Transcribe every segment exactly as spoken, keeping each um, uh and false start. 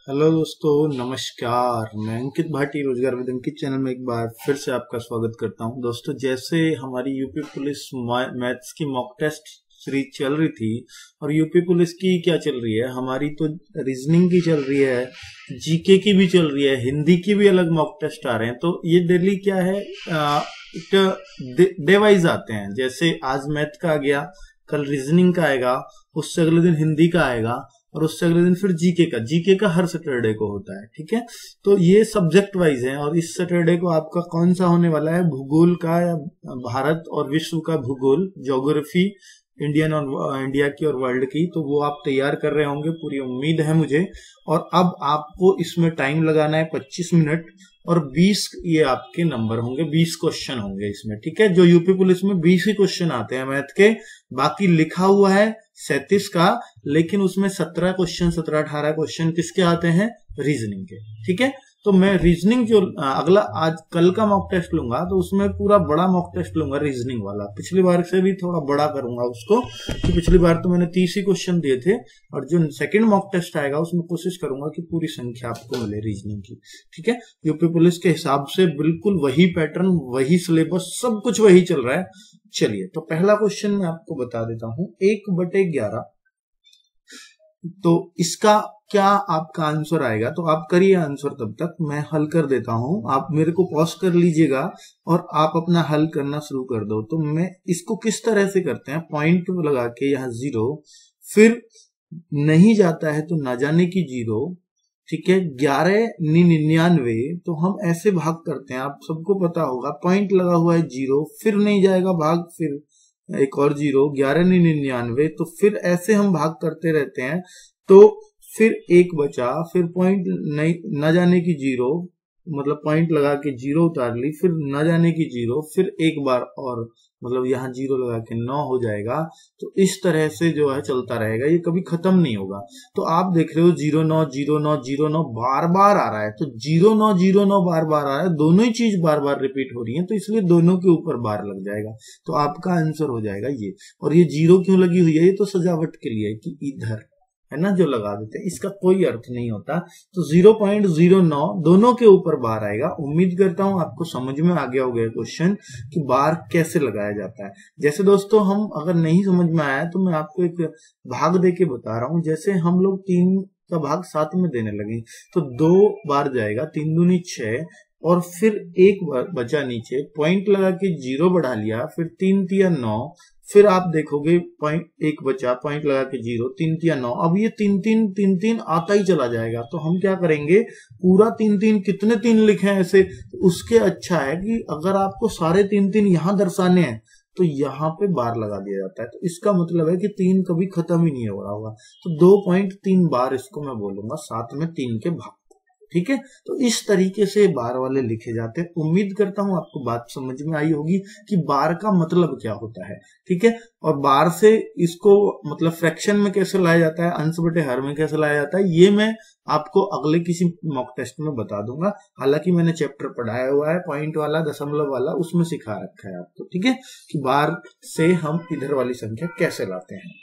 Hello दोस्तों, नमस्कार। मैं अंकित भाटी, रोजगार विद अंकित चैनल में एक बार फिर से आपका स्वागत करता हूं। दोस्तों, जैसे हमारी यूपी पुलिस मैथ्स की मॉक टेस्ट सीरीज चल रही थी और यूपी पुलिस की क्या चल रही है, हमारी तो रीजनिंग की चल रही है, जीके की भी चल रही है, हिंदी की भी अलग मॉक टेस्ट आ रहे हैं। तो ये डेली क्या है, एक डे वाइज आते हैं। जैसे आज मैथ का आ गया, कल रीजनिंग का आएगा, उससे अगले दिन हिंदी का आएगा और उससे अगले दिन फिर जीके का जीके का हर सैटरडे को होता है। ठीक है, तो ये सब्जेक्ट वाइज है। और इस सैटरडे को आपका कौन सा होने वाला है, भूगोल का या भारत और विश्व का भूगोल, ज्योग्राफी, इंडियन और इंडिया की और वर्ल्ड की। तो वो आप तैयार कर रहे होंगे, पूरी उम्मीद है मुझे। और अब आपको इसमें टाइम लगाना है पच्चीस मिनट और बीस ये आपके नंबर होंगे, बीस क्वेश्चन होंगे इसमें। ठीक है, जो यूपी पुलिस में बीस ही क्वेश्चन आते हैं मैथ के, बाकी लिखा हुआ है सैंतीस का, लेकिन उसमें सत्रह क्वेश्चन सत्रह अठारह क्वेश्चन किसके आते हैं, रीजनिंग के। ठीक है, तो मैं रीजनिंग जो अगला आज कल का मॉक टेस्ट लूंगा तो उसमें पूरा बड़ा मॉक टेस्ट लूंगा, रीजनिंग वाला। पिछली बार से भी थोड़ा बड़ा करूंगा उसको, कि पिछली बार तो मैंने तीस ही क्वेश्चन दिए थे, और जो सेकंड मॉक टेस्ट आएगा उसमें कोशिश करूंगा कि पूरी संख्या आपको मिले रीजनिंग की। ठीक है, यूपी पुलिस के हिसाब से बिल्कुल वही पैटर्न, वही सिलेबस, सब कुछ वही चल रहा है। चलिए, तो पहला क्वेश्चन मैं आपको बता देता हूं, एक बटे ग्यारह। तो इसका क्या आपका आंसर आएगा, तो आप करिए आंसर, तब तक मैं हल कर देता हूं। आप मेरे को पॉज कर लीजिएगा और आप अपना हल करना शुरू कर दो। तो मैं इसको किस तरह से करते हैं, पॉइंट लगा के यहाँ जीरो, फिर नहीं जाता है तो ना जाने की जीरो। ठीक है, ग्यारह निन्यानवे, तो हम ऐसे भाग करते हैं, आप सबको पता होगा। पॉइंट लगा हुआ है जीरो, फिर नहीं जाएगा भाग, फिर एक और जीरो, ग्यारह निन्यानवे, तो फिर ऐसे हम भाग करते रहते हैं। तो फिर एक बचा, फिर पॉइंट नहीं न जाने की जीरो, मतलब पॉइंट लगा के जीरो उतार ली, फिर न जाने की जीरो, फिर एक बार और, मतलब यहाँ जीरो लगा के नौ हो जाएगा। तो इस तरह से जो है चलता रहेगा, ये कभी खत्म नहीं होगा। तो आप देख रहे हो जीरो नौ जीरो नौ जीरो नौ बार बार आ रहा है, तो जीरो नौ जीरो नौ बार बार आ रहा है, दोनों ही चीज बार बार रिपीट हो रही है, तो इसलिए दोनों के ऊपर बार लग जाएगा। तो आपका आंसर हो जाएगा ये। और ये जीरो क्यों लगी हुई है, ये तो सजावट के लिए है कि इधर है ना, जो लगा देते हैं, इसका कोई अर्थ नहीं होता। तो जीरो पॉइंट जीरो नौ दोनों के ऊपर बार आएगा। उम्मीद करता हूं आपको समझ में आ गया होगा क्वेश्चन कि बार कैसे लगाया जाता है। जैसे दोस्तों, हम अगर नहीं समझ में आया तो मैं आपको एक भाग दे के बता रहा हूं। जैसे हम लोग तीन का भाग सात में देने लगे, तो दो बार जाएगा, तीन दूनी छह, और फिर एक बार बचा नीचे, पॉइंट लगा के जीरो बढ़ा लिया, फिर तीन तिया नौ, फिर आप देखोगे पॉइंट एक बचा, पॉइंट लगा के जीरो, तीन तिया नौ। अब ये तीन तीन तीन तीन आता ही चला जाएगा। तो हम क्या करेंगे, पूरा तीन तीन, कितने तीन लिखे हैं ऐसे, उसके अच्छा है कि अगर आपको सारे तीन तीन यहां दर्शाने हैं तो यहाँ पे बार लगा दिया जाता है। तो इसका मतलब है कि तीन कभी खत्म ही नहीं हो रहा होगा। तो दो पॉइंट तीन बार इसको मैं बोलूंगा, सात में तीन के भाग। ठीक है, तो इस तरीके से बार वाले लिखे जाते हैं। उम्मीद करता हूं आपको बात समझ में आई होगी कि बार का मतलब क्या होता है। ठीक है, और बार से इसको मतलब फ्रैक्शन में कैसे लाया जाता है, अंश बटे हर में कैसे लाया जाता है, ये मैं आपको अगले किसी मॉक टेस्ट में बता दूंगा। हालांकि मैंने चैप्टर पढ़ाया हुआ है पॉइंट वाला, दशमलव वाला, उसमें सिखा रखा है आपको। ठीक है, कि बार से हम इधर वाली संख्या कैसे लाते हैं।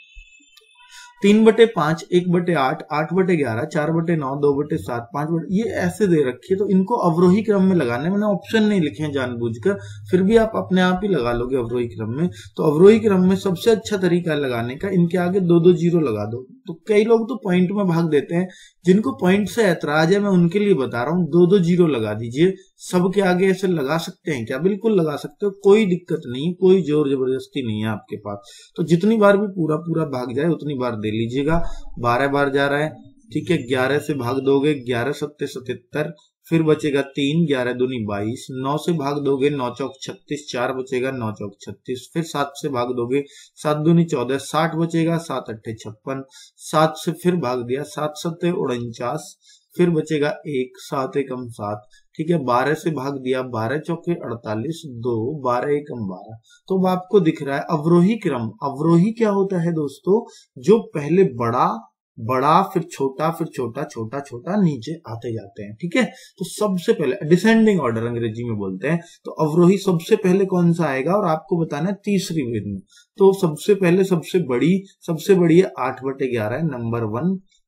तीन बटे पांच, एक बटे आठ, आठ बटे ग्यारह, चार बटे नौ, दो बटे सात, पांच बटे, ये ऐसे दे रखी है। तो इनको अवरोही क्रम में लगाने, मैंने ऑप्शन नहीं लिखे हैं जानबूझकर, फिर भी आप अपने आप ही लगा लोगे अवरोही क्रम में। तो अवरोही क्रम में सबसे अच्छा तरीका लगाने का, इनके आगे दो दो जीरो लगा दो। तो कई लोग तो पॉइंट में भाग देते हैं, जिनको पॉइंट से ऐतराज है मैं उनके लिए बता रहा हूँ, दो दो जीरो लगा दीजिए। सबके आगे ऐसे लगा सकते हैं क्या, बिल्कुल लगा सकते हो, कोई दिक्कत नहीं, कोई जोर जबरदस्ती नहीं है आपके पास। तो जितनी बार भी पूरा पूरा भाग जाए उतनी बार दे लीजिएगा। बारह बार जा रहा है, ठीक है, ग्यारह से भाग दोगे, ग्यारह सत्ते सतहत्तर, फिर बचेगा तीन, ग्यारह दूनी बाईस, नौ से भाग दोगे, नौ चौक छत्तीस, चार बचेगा, नौ चौक छत्तीस, फिर सात से भाग दोगे, सात दूनी चौदह, साठ बचेगा, सात अट्ठे छप्पन, सात से फिर भाग दिया, सात सत्ते उनचास, फिर बचेगा एक, सात एकम सात। ठीक है, बारह से भाग दिया, बारह चौके अड़तालीस, दो, बारह एकम बारह। तो अब आपको दिख रहा है अवरोही क्रम। अवरोही क्या होता है दोस्तों, जो पहले बड़ा बड़ा फिर छोटा फिर छोटा छोटा छोटा नीचे आते जाते हैं। ठीक है, तो सबसे पहले डिसेंडिंग ऑर्डर अंग्रेजी में बोलते हैं। तो अवरोही सबसे पहले कौन सा आएगा, और आपको बताना है तीसरी विधि में। तो सबसे पहले सबसे बड़ी सबसे बड़ी है आठ बटे ग्यारह, नंबर वन।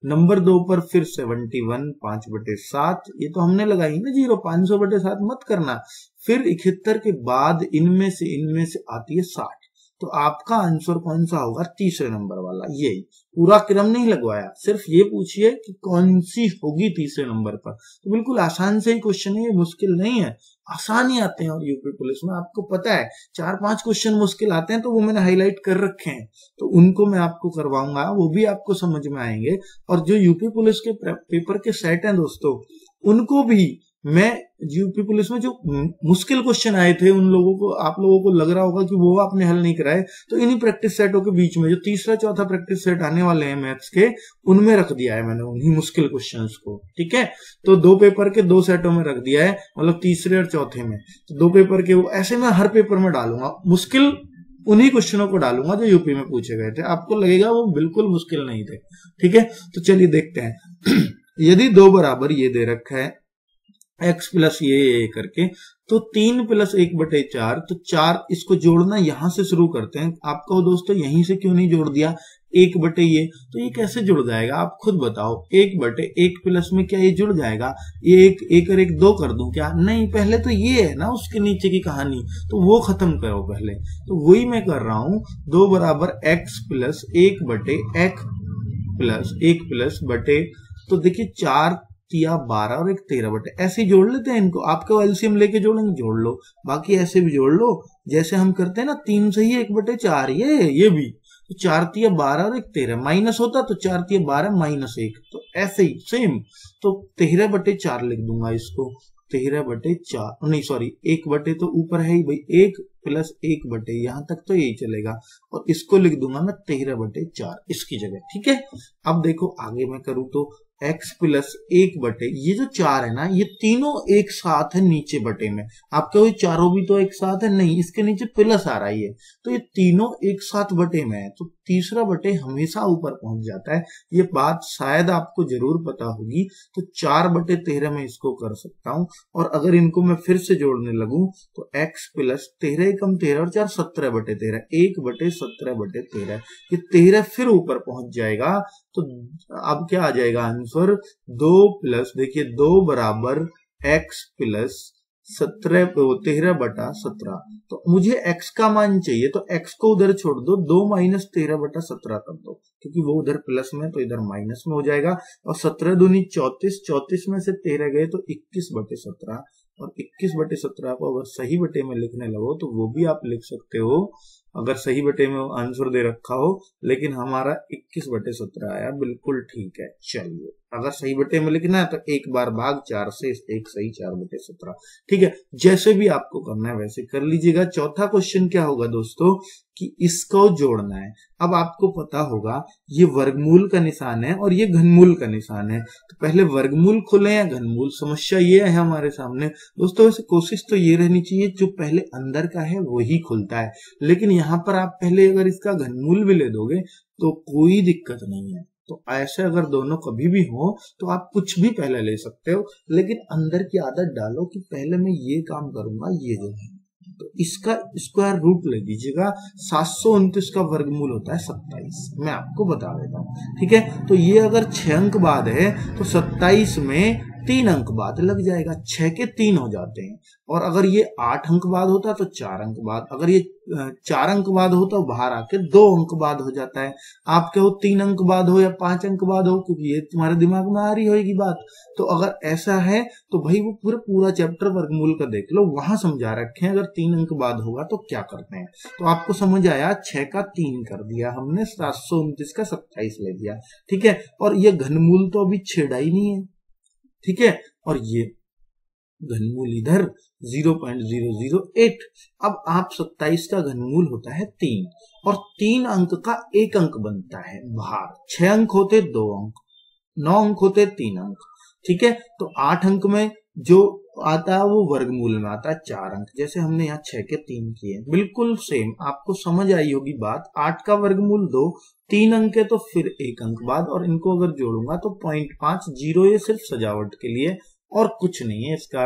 नंबर दो पर फिर सेवेंटी वन, पांच बटे सात, ये तो हमने लगाई ना जीरो, पांच सौ बटे सात मत करना। फिर इकहत्तर के बाद इनमें से इनमें से आती है साठ, तो आपका आंसर कौन सा होगा, तीसरे नंबर वाला। ये पूरा क्रम नहीं लगवाया, सिर्फ ये पूछिए कि कौन सी होगी तीसरे नंबर पर। तो बिल्कुल आसान से ही क्वेश्चन है, मुश्किल नहीं है, आसान ही आते हैं। और यूपी पुलिस में आपको पता है चार पांच क्वेश्चन मुश्किल आते हैं, तो वो मैंने हाईलाइट कर रखे हैं, तो उनको मैं आपको करवाऊंगा, वो भी आपको समझ में आएंगे। और जो यूपी पुलिस के पेपर के सेट हैं दोस्तों, उनको भी मैं, यूपी पुलिस में जो मुश्किल क्वेश्चन आए थे उन लोगों को, आप लोगों को लग रहा होगा कि वो आपने हल नहीं कराए, तो इन्हीं प्रैक्टिस सेटों के बीच में जो तीसरा चौथा प्रैक्टिस सेट आने वाले हैं मैथ्स के, उनमें रख दिया है मैंने उन्हीं मुश्किल क्वेश्चंस को। ठीक है, तो दो पेपर के दो सेटों में रख दिया है, मतलब तीसरे और चौथे में। तो दो पेपर के वो ऐसे मैं हर पेपर में डालूंगा, मुश्किल उन्हीं क्वेश्चनों को डालूंगा जो यूपी में पूछे गए थे, आपको लगेगा वो बिल्कुल मुश्किल नहीं थे। ठीक है, तो चलिए देखते हैं। यदि दो बराबर ये दे रखा है x प्लस ये ये करके, तो तीन प्लस एक बटे चार, तो चार, इसको जोड़ना यहां से शुरू करते हैं। आपको दोस्तों यहीं से क्यों नहीं जोड़ दिया, एक बटे ये, तो ये कैसे जुड़ जाएगा आप खुद बताओ। एक बटे एक प्लस में क्या ये जुड़ जाएगा, ये एक एक और एक दो कर दूं क्या, नहीं, पहले तो ये है ना उसके नीचे की कहानी, तो वो खत्म करो पहले। तो वही मैं कर रहा हूं, दो बराबर x प्लस एक बटे x प्लस एक प्लस बटे, तो देखिए चार तिया बारह और एक तेरह बटे, ऐसे ही जोड़ लेते हैं इनको। आपको एलसीएम लेके जोड़ेंगे जोड़ लो, बाकी ऐसे भी जोड़ लो जैसे हम करते हैं ना, तीन से ही एक बटे चार, ये ये भी, तो चार तिया बारह और एक तेरह, माइनस होता तो चार तिया बारह माइनस एक, तो ऐसे ही सेम, तो तेरह बटे चार लिख दूंगा इसको, तेरह बटे चार, नहीं सॉरी एक बटे तो ऊपर है ही भाई, एक प्लस एक बटे, यहां तक तो यही चलेगा, और इसको लिख दूंगा मैं तेरह बटे चार इसकी जगह। ठीक है, अब देखो आगे मैं करूँ तो x प्लस एक बटे, ये जो चार है ना, ये तीनों एक साथ है नीचे बटे में। आप कहो चारों भी तो एक साथ है, नहीं, इसके नीचे प्लस आ रहा है, तो ये तीनों एक साथ बटे में है, तो तीसरा बटे हमेशा ऊपर पहुंच जाता है। ये बात शायद आपको जरूर पता होगी। तो चार बटे तेरह में इसको कर सकता हूं, और अगर इनको मैं फिर से जोड़ने लगूं तो x प्लस तेरह कम तेरह और चार सत्रह बटे तेरह, एक बटे सत्रह बटे तेरह, ये तेरह फिर ऊपर पहुंच जाएगा। तो अब क्या आ जाएगा आंसर, दो प्लस, देखिए दो बराबर x प्लस सत्रह, तेरह बटा सत्रह, तो मुझे x का मान चाहिए, तो x को उधर छोड़ दो, दो माइनस तेरह बटा सत्रह कर दो, क्योंकि वो उधर प्लस में तो इधर माइनस में हो जाएगा। और सत्रह दूनी चौतीस, चौतीस में से तेरह गए तो इक्कीस बटे सत्रह, और इक्कीस बटे सत्रह को अगर सही बटे में लिखने लगो तो वो भी आप लिख सकते हो, अगर सही बटे में आंसर दे रखा हो, लेकिन हमारा इक्कीस बटे सत्रह आया, बिल्कुल ठीक है। चलिए, अगर सही बटे में लिखना है तो एक बार भाग चार से, एक सही चार बटे सत्रह। ठीक है, जैसे भी आपको करना है वैसे कर लीजिएगा। चौथा क्वेश्चन क्या होगा दोस्तों, कि इसको जोड़ना है। अब आपको पता होगा ये वर्गमूल का निशान है और ये घनमूल का निशान है, तो पहले वर्गमूल खोले या घनमूल, समस्या ये है हमारे सामने दोस्तों। वैसे कोशिश तो ये रहनी चाहिए जो पहले अंदर का है वही खुलता है, लेकिन यहाँ पर आप पहले अगर इसका घनमूल भी ले दोगे तो कोई दिक्कत नहीं है। तो ऐसे अगर दोनों कभी भी हो तो आप कुछ भी पहले ले सकते हो, लेकिन अंदर की आदत डालो कि पहले मैं ये काम करूंगा, ये जो है, तो इसका स्क्वायर रूट ले लीजिएगा। सात सौ उनतीस का वर्गमूल होता है सत्ताईस, मैं आपको बता देता हूँ। ठीक है, तो ये अगर छह अंक बाद है तो सत्ताईस में तीन अंक बाद लग जाएगा, छह के तीन हो जाते हैं। और अगर ये आठ अंक बाद होता तो चार अंक बाद, अगर ये चार अंक बाद हो तो बाहर आके दो अंक बाद हो जाता है। आप कहो तीन अंक बाद हो या पांच अंक बाद हो, क्योंकि ये तुम्हारे दिमाग में आ रही होगी बात। तो अगर ऐसा है तो भाई वो पूरा पूरा चैप्टर वर्गमूल का देख लो, वहां समझा रखे हैं अगर तीन अंक बाद होगा तो क्या करते हैं। तो आपको समझ आया, छह का तीन कर दिया हमने, सात सौ उनतीस का सत्ताईस ले दिया। ठीक है, और ये घनमूल तो अभी छेड़ा ही नहीं है। ठीक है, और ये घनमूल इधर zero point zero zero eight. अब आप सत्ताईस का घनमूल होता है तीन, और तीन अंक का एक अंक बनता है बाहर। छह अंक होते दो अंक, नौ अंक होते तीन अंक। ठीक है, तो आठ अंक में जो आता है वो वर्गमूल में आता है चार अंक, जैसे हमने यहाँ छह के तीन किए, बिल्कुल सेम। आपको समझ आई होगी बात। आठ का वर्गमूल दो, तीन अंक है तो फिर एक अंक बाद, और इनको अगर जोड़ूंगा तो पॉइंट पांच, जीरो ये सिर्फ सजावट के लिए और कुछ नहीं है। इसका अर्थ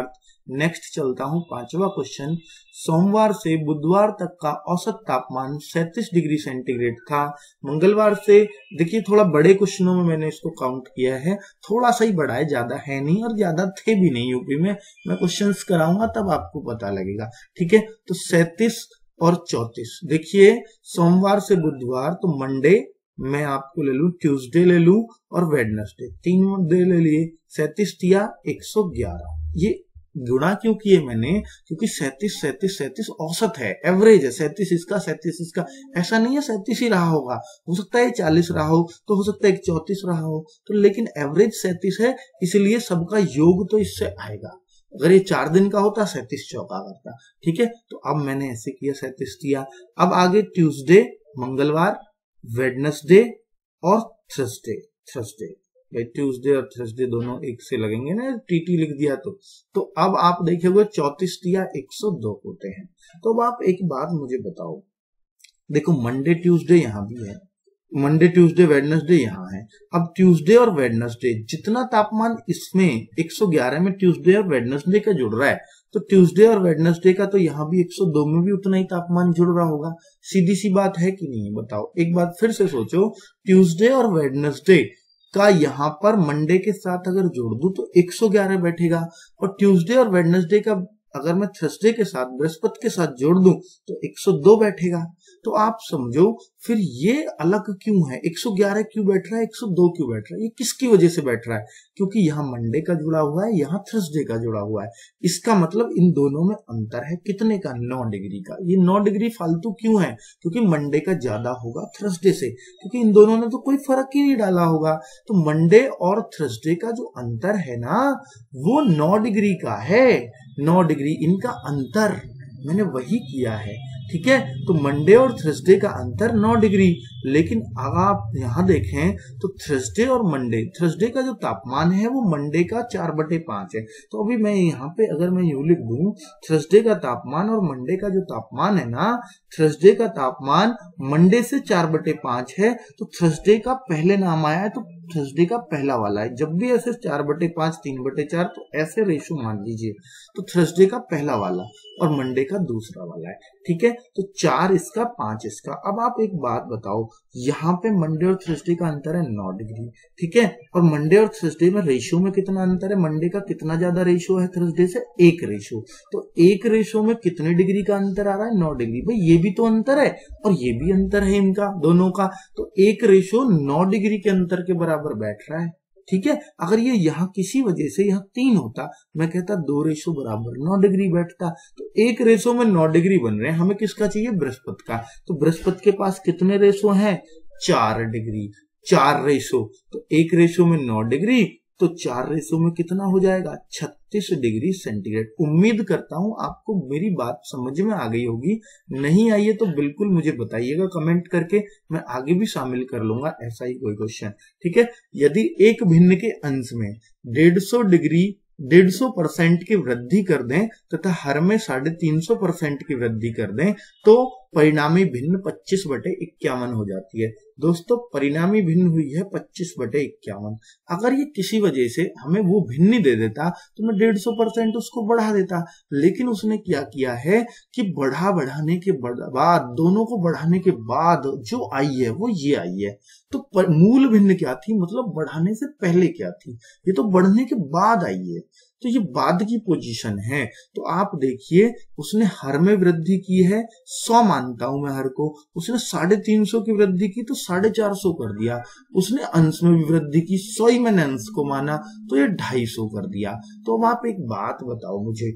नेक्स्ट चलता हूं पांचवा क्वेश्चन। सोमवार से बुधवार तक का औसत तापमान सैंतीस डिग्री सेंटीग्रेड था। मंगलवार से, देखिए थोड़ा बड़े क्वेश्चनों में मैंने इसको काउंट किया है, थोड़ा सा ही बड़ा है, ज्यादा है नहीं और ज्यादा थे भी नहीं यूपी में। मैं क्वेश्चंस कराऊंगा तब आपको पता लगेगा, ठीक है। तो सैंतीस और चौतीस, देखिए सोमवार से बुधवार, तो मंडे मैं आपको ले लू, ट्यूसडे ले लू और वेडनेसडे, तीन डे ले लिए, सैंतीस दिया एक सौ ग्यारह। ये गुणा क्यों किए मैंने, क्योंकि सैंतीस सैंतीस सैंतीस औसत है, एवरेज है, सैंतीस इसका सैंतीस इसका, ऐसा नहीं है सैंतीस ही रहा होगा, हो सकता है चालीस रहा हो, तो हो सकता है चौतीस रहा हो, तो लेकिन एवरेज सैंतीस है, इसलिए सबका योग तो इससे आएगा। अगर ये चार दिन का होता सैंतीस चौका करता, ठीक है। तो अब मैंने ऐसे किया, सैंतीस दिया। अब आगे ट्यूसडे, मंगलवार, वेडनेसडे और थर्सडे। थर्सडे भाई, ट्यूसडे और थर्सडे दोनों एक से लगेंगे ना, टीटी लिख दिया तो तो अब आप देखोगे चौतीस दिया एक सौ दो होते हैं। तो अब आप एक बात मुझे बताओ, देखो मंडे ट्यूसडे यहाँ भी है, मंडे ट्यूसडे वेडनेसडे यहाँ है। अब ट्यूसडे और वेडनेसडे जितना तापमान इसमें एक सौ ग्यारह में ट्यूसडे और वेडनेसडे का जुड़ रहा है, तो ट्यूसडे और वेडनेसडे का तो यहाँ भी एक सौ दो में भी उतना ही तापमान जुड़ रहा होगा। सीधी सी बात है कि नहीं, बताओ एक बात फिर से सोचो, ट्यूसडे और वेडनेसडे का यहाँ पर मंडे के साथ अगर जोड़ दूं तो एक सौ ग्यारह बैठेगा, और ट्यूसडे और वेडनेसडे का अगर मैं थर्सडे के साथ, बृहस्पति के साथ जोड़ दूं तो एक सौ दो बैठेगा। तो आप समझो फिर ये अलग क्यों है, एक सौ ग्यारह क्यों बैठ रहा है, एक सौ दो क्यों बैठ रहा है, ये किसकी वजह से बैठ रहा है, क्योंकि यहाँ मंडे का जुड़ा हुआ है, यहाँ थर्सडे का जुड़ा हुआ है। इसका मतलब इन दोनों में अंतर है कितने का, नौ डिग्री का। ये नौ डिग्री फालतू क्यों है, क्योंकि मंडे का ज्यादा होगा थर्सडे से, क्योंकि इन दोनों ने तो कोई फर्क ही नहीं डाला होगा। तो मंडे और थर्सडे का जो अंतर है ना, वो नौ डिग्री का है, नौ डिग्री इनका अंतर मैंने वही किया है, ठीक है। तो मंडे और थर्सडे का अंतर नौ डिग्री, लेकिन अगर आप यहां देखें तो थर्सडे और मंडे, थर्सडे का जो तापमान है वो मंडे का चार बटे पांच है। तो अभी मैं यहाँ पे अगर मैं यूं लिख दूं, थर्सडे का तापमान और मंडे का जो तापमान है ना, थर्सडे का तापमान मंडे से चार बटे पांच है, तो थर्सडे का पहले नाम आया है, तो थर्सडे का पहला वाला है। जब भी ऐसे चार बटे पांच, तीन बटे चार, तो ऐसे रेशो मान लीजिए, तो थर्सडे का पहला वाला और मंडे का दूसरा वाला है, ठीक है। तो चार इसका, पांच इसका। अब आप एक बात बताओ, यहाँ पे मंडे और थर्सडे का अंतर है नौ डिग्री, ठीक है, और मंडे और थर्सडे में रेशियो में कितना अंतर है, मंडे का कितना ज्यादा रेशियो है थर्सडे से, एक रेशियो। तो एक रेशियो में कितने डिग्री का अंतर आ रहा है, नौ डिग्री। भाई ये भी तो अंतर है और ये भी अंतर है इनका दोनों का, तो एक रेशियो नौ डिग्री के अंतर के बराबर बैठ रहा है, ठीक है। अगर ये यहाँ किसी वजह से यहाँ तीन होता, मैं कहता दो रेशो बराबर नौ डिग्री बैठता, तो एक रेशो में नौ डिग्री बन रहे हैं। हमें किसका चाहिए, बृहस्पति का। तो बृहस्पति के पास कितने रेशो हैं, चार डिग्री, चार रेशो, तो एक रेशो में नौ डिग्री, तो चार रेशो में कितना हो जाएगा, छत्तीस डिग्री सेंटीग्रेड। उम्मीद करता हूं आपको मेरी बात समझ में आ गई होगी, नहीं आई है तो बिल्कुल मुझे बताइएगा कमेंट करके, मैं आगे भी शामिल कर लूंगा ऐसा ही कोई क्वेश्चन, ठीक है। यदि एक भिन्न के अंश में डेढ़ सौ डिग्री डेढ़ सौ परसेंट की वृद्धि कर दें तथा हर में साढ़े तीन सौ परसेंट की वृद्धि कर दें, तो परिणामी भिन्न पच्चीस बटे इक्यावन हो जाती है। दोस्तों परिणामी भिन्न हुई है पच्चीस बटे इक्यावन। अगर ये किसी वजह से हमें वो भिन्न दे देता तो मैं डेढ़ सौ परसेंट उसको बढ़ा देता, लेकिन उसने क्या किया है कि बढ़ा बढ़ाने के बाद, दोनों को बढ़ाने के बाद जो आई है वो ये आई है। तो मूल भिन्न क्या थी, मतलब बढ़ाने से पहले क्या थी, ये तो बढ़ने के बाद आई है, तो ये बाद की पोजीशन है। तो आप देखिए उसने हर में वृद्धि की है, सौ मानता हूं मैं हर को, उसने साढ़े तीन सौ की वृद्धि की तो साढ़े चार सौ कर दिया, उसने अंश में भी वृद्धि की, सौ ही मैंने अंश को माना तो ये ढाई सौ कर दिया। तो अब आप एक बात बताओ मुझे,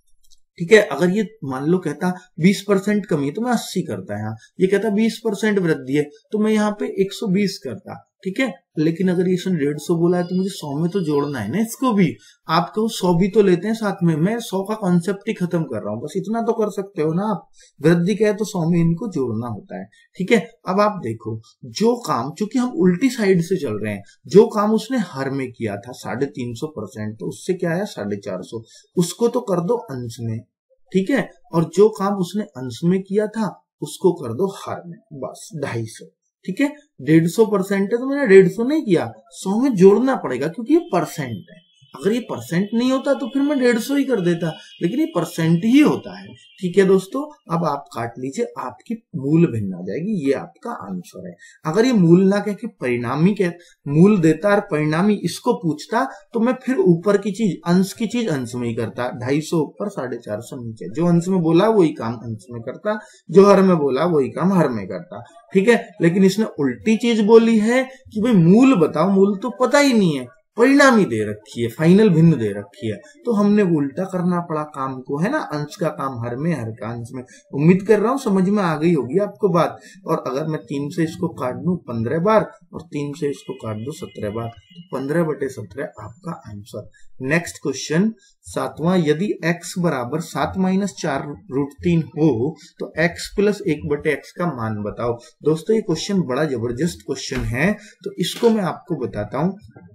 ठीक है, अगर ये मान लो कहता बीस परसेंट कमी है तो मैं अस्सी करता, यहाँ ये कहता बीस परसेंट वृद्धि है तो मैं यहाँ पे एक सौ बीस करता, ठीक है। लेकिन अगर ये इसने डेढ़ सौ बोला है तो मुझे सौ में तो जोड़ना है ना इसको भी, आपको सौ भी तो लेते हैं साथ में, मैं सौ का कॉन्सेप्ट ही खत्म कर रहा हूं, बस इतना तो कर सकते हो ना आप, वृद्धि क्या है तो सौ में इनको जोड़ना होता है, ठीक है। अब आप देखो जो काम, चूंकि हम उल्टी साइड से चल रहे हैं, जो काम उसने हर में किया था साढ़े तीन सौ परसेंट, तो उससे क्या है साढ़े चार सौ, उसको तो कर दो अंश में, ठीक है, और जो काम उसने अंश में किया था उसको कर दो हर में, बस ढाई सौ, ठीक है। डेढ़ सौ परसेंट है तो मैंने डेढ़ सौ नहीं किया, सौ में जोड़ना पड़ेगा क्योंकि ये परसेंट है, अगर ये परसेंट नहीं होता तो फिर मैं डेढ़ सौ ही कर देता, लेकिन ये परसेंट ही होता है। ठीक है दोस्तों, अब आप काट लीजिए, आपकी मूल भिन्न आ जाएगी, ये आपका आंसर है। अगर ये मूल ना कह के परिणामी कह मूल देता और परिणामी इसको पूछता तो मैं फिर ऊपर की चीज अंश की चीज अंश में ही करता, ढाई सौ ऊपर साढ़े चार सौ नीचे, जो अंश में बोला वही काम अंश में करता, जो हर में बोला वही काम हर में करता। ठीक है, लेकिन इसने उल्टी चीज बोली है कि भाई मूल बताओ, मूल तो पता ही नहीं है, परिणामी दे रखी है, फाइनल भिन्न दे रखी है, तो हमने उल्टा करना पड़ा काम को, है ना। अंश का काम हर में, हर का अंश में। उम्मीद कर रहा हूं समझ में आ गई होगी आपको बात। और अगर मैं तीन से इसको काट दूं पंद्रह बार और तीन से इसको काट दूं सत्रह बार, तो पंद्रह बटे सत्रह आपका आंसर। नेक्स्ट क्वेश्चन सातवां, यदि x बराबर सात माइनस चार रूट तीन हो तो x प्लस एक बटे एक्स का मान बताओ। दोस्तों ये क्वेश्चन बड़ा जबरदस्त क्वेश्चन है, तो इसको मैं आपको बताता हूं।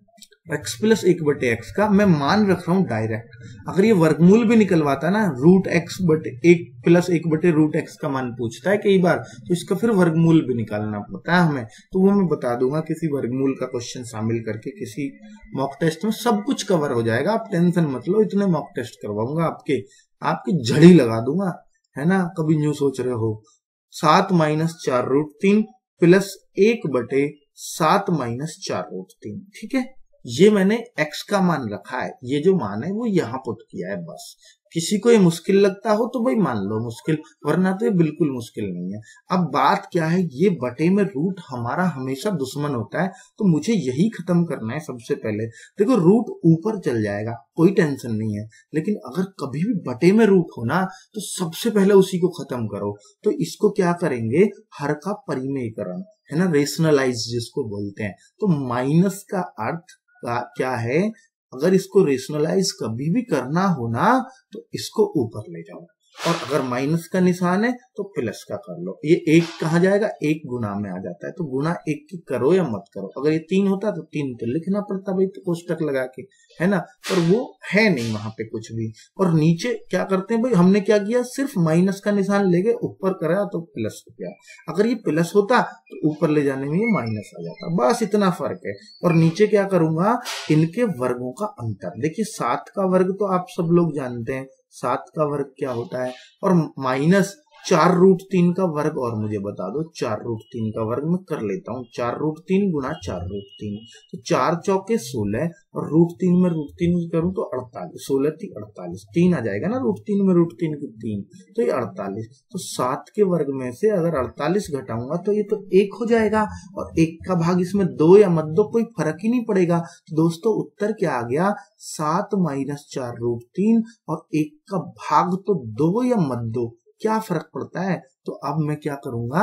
x प्लस एक बटे एक्स का मैं मान रख रहा हूं डायरेक्ट। अगर ये वर्गमूल भी निकलवाता ना, रूट एक्स बटे एक प्लस एक बटे रूट एक्स का मान पूछता है कई बार, तो इसका फिर वर्गमूल भी निकालना पड़ता है हमें, तो वो मैं बता दूंगा किसी वर्गमूल का क्वेश्चन शामिल करके किसी मॉक टेस्ट में, सब कुछ कवर हो जाएगा, आप टेंशन मत लो। इतने मॉक टेस्ट करवाऊंगा आपके, आपकी झड़ी लगा दूंगा, है ना। कभी न्यू सोच रहे हो सात माइनस चार रूट तीन प्लस एक बटे सात माइनस चार रूट तीन, ठीक है। ये मैंने x का मान रखा है, ये जो मान है वो यहां पुट किया है बस। किसी को ये मुश्किल लगता हो तो भाई मान लो मुश्किल, वरना तो ये बिल्कुल मुश्किल नहीं है। अब बात क्या है, ये बटे में रूट हमारा हमेशा दुश्मन होता है, तो मुझे यही खत्म करना है सबसे पहले। देखो रूट ऊपर चल जाएगा, कोई टेंशन नहीं है, लेकिन अगर कभी भी बटे में रूट हो ना तो सबसे पहले उसी को खत्म करो। तो इसको क्या करेंगे, हर का परिमेयकरण, है ना, रेशनलाइज जिसको बोलते हैं। तो माइनस का अर्थ का क्या है, अगर इसको रेशनलाइज कभी भी करना हो ना तो इसको ऊपर ले जाओ, और अगर माइनस का निशान है तो प्लस का कर लो। ये एक कहा जाएगा, एक गुना में आ जाता है, तो गुना एक की करो या मत करो। अगर ये तीन होता तो तीन तो लिखना पड़ता भाई, तो कोष्टक लगा के, है ना, पर वो है नहीं वहां पे कुछ भी। और नीचे क्या करते हैं भाई, हमने क्या किया, सिर्फ माइनस का निशान ले गए, ऊपर करा तो प्लस हो गया। अगर ये प्लस होता तो ऊपर ले जाने में ये माइनस आ जाता, बस इतना फर्क है। और नीचे क्या करूंगा, इनके वर्गों का अंतर। देखिए सात का वर्ग तो आप सब लोग जानते हैं, सात का वर्ग क्या होता है, और माइनस चार रूट तीन का वर्ग, और मुझे बता दो चार रूट तीन का वर्ग मैं कर लेता हूँ। चार रूट तीन गुना चार रूट तीन, तो चार चौके सोलह, और रूट तीन में रूट तीन करूँ तो अड़तालीस, सोलह तीन अड़तालीस, तीन आ जाएगा ना रूट तीन में, रूट तीन की तीन, तो ये अड़तालीस। तो सात के वर्ग में से अगर अड़तालीस घटाऊंगा तो ये तो एक हो जाएगा, और एक का भाग इसमें दो या मत दो, कोई फर्क ही नहीं पड़ेगा। तो दोस्तों उत्तर क्या आ गया, सात माइनस चार रूट तीन, और एक का भाग तो दो या मत दो, क्या फर्क पड़ता है। तो अब मैं क्या करूंगा,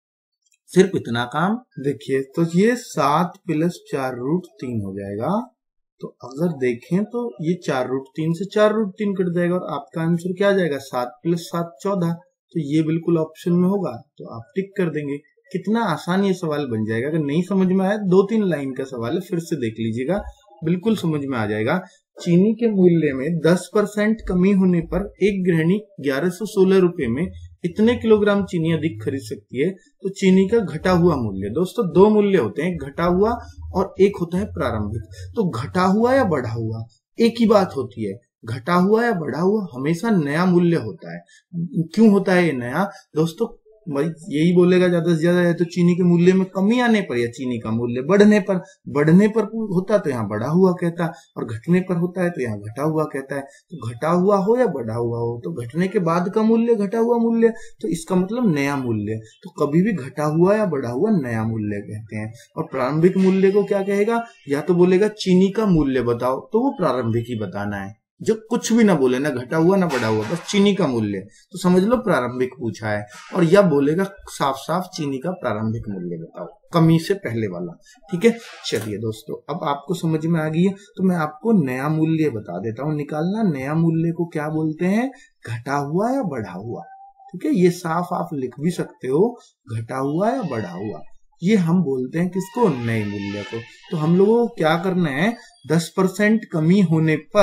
सिर्फ इतना काम। देखिए तो ये सात प्लस चार रूट तीन हो जाएगा। तो अगर देखें तो ये चार रूट तीन से चार रूट तीन कट जाएगा, और आपका आंसर क्या आ जाएगा, सात प्लस सात चौदह। तो ये बिल्कुल ऑप्शन में होगा, तो आप टिक कर देंगे। कितना आसान ये सवाल बन जाएगा। अगर नहीं समझ में आया, दो तीन लाइन का सवाल है, फिर से देख लीजिएगा, बिल्कुल समझ में आ जाएगा। चीनी के मूल्य में दस परसेंट कमी होने पर एक गृहिणी ग्यारह सौ सोलह रुपए में इतने किलोग्राम चीनी अधिक खरीद सकती है। तो चीनी का घटा हुआ मूल्य, दोस्तों दो मूल्य होते हैं, घटा हुआ और एक होता है प्रारंभिक। तो घटा हुआ या बढ़ा हुआ एक ही बात होती है, घटा हुआ या बढ़ा हुआ हमेशा नया मूल्य होता है। क्यों होता है ये नया, दोस्तों भाई यही बोलेगा ज्यादा से ज्यादा है तो चीनी के मूल्य में कमी आने पर, या चीनी का मूल्य बढ़ने पर। बढ़ने पर होता तो यहाँ बढ़ा हुआ कहता, और घटने पर होता है तो यहाँ घटा हुआ कहता है। तो घटा हुआ हो या बढ़ा हुआ हो, तो घटने के बाद का मूल्य घटा हुआ मूल्य, तो इसका मतलब नया मूल्य। तो कभी भी घटा हुआ या बढ़ा हुआ नया मूल्य कहते हैं। और प्रारंभिक मूल्य को क्या कहेगा, या तो बोलेगा चीनी का मूल्य बताओ, तो वो प्रारंभिक ही बताना है, जो कुछ भी ना बोले, ना घटा हुआ ना बढ़ा हुआ, बस चीनी का मूल्य, तो समझ लो प्रारंभिक पूछा है। और यह बोलेगा साफ साफ चीनी का प्रारंभिक मूल्य बताओ, कमी से पहले वाला। ठीक है, चलिए दोस्तों अब आपको समझ में आ गई है, तो मैं आपको नया मूल्य बता देता हूँ निकालना। नया मूल्य को क्या बोलते हैं, घटा हुआ या बढ़ा हुआ। ठीक है, ये साफ आप लिख भी सकते हो, घटा हुआ या बढ़ा हुआ, ये हम बोलते हैं किसको, नए मूल्य को। तो हम लोगों को क्या करना है, दस परसेंट कमी होने पर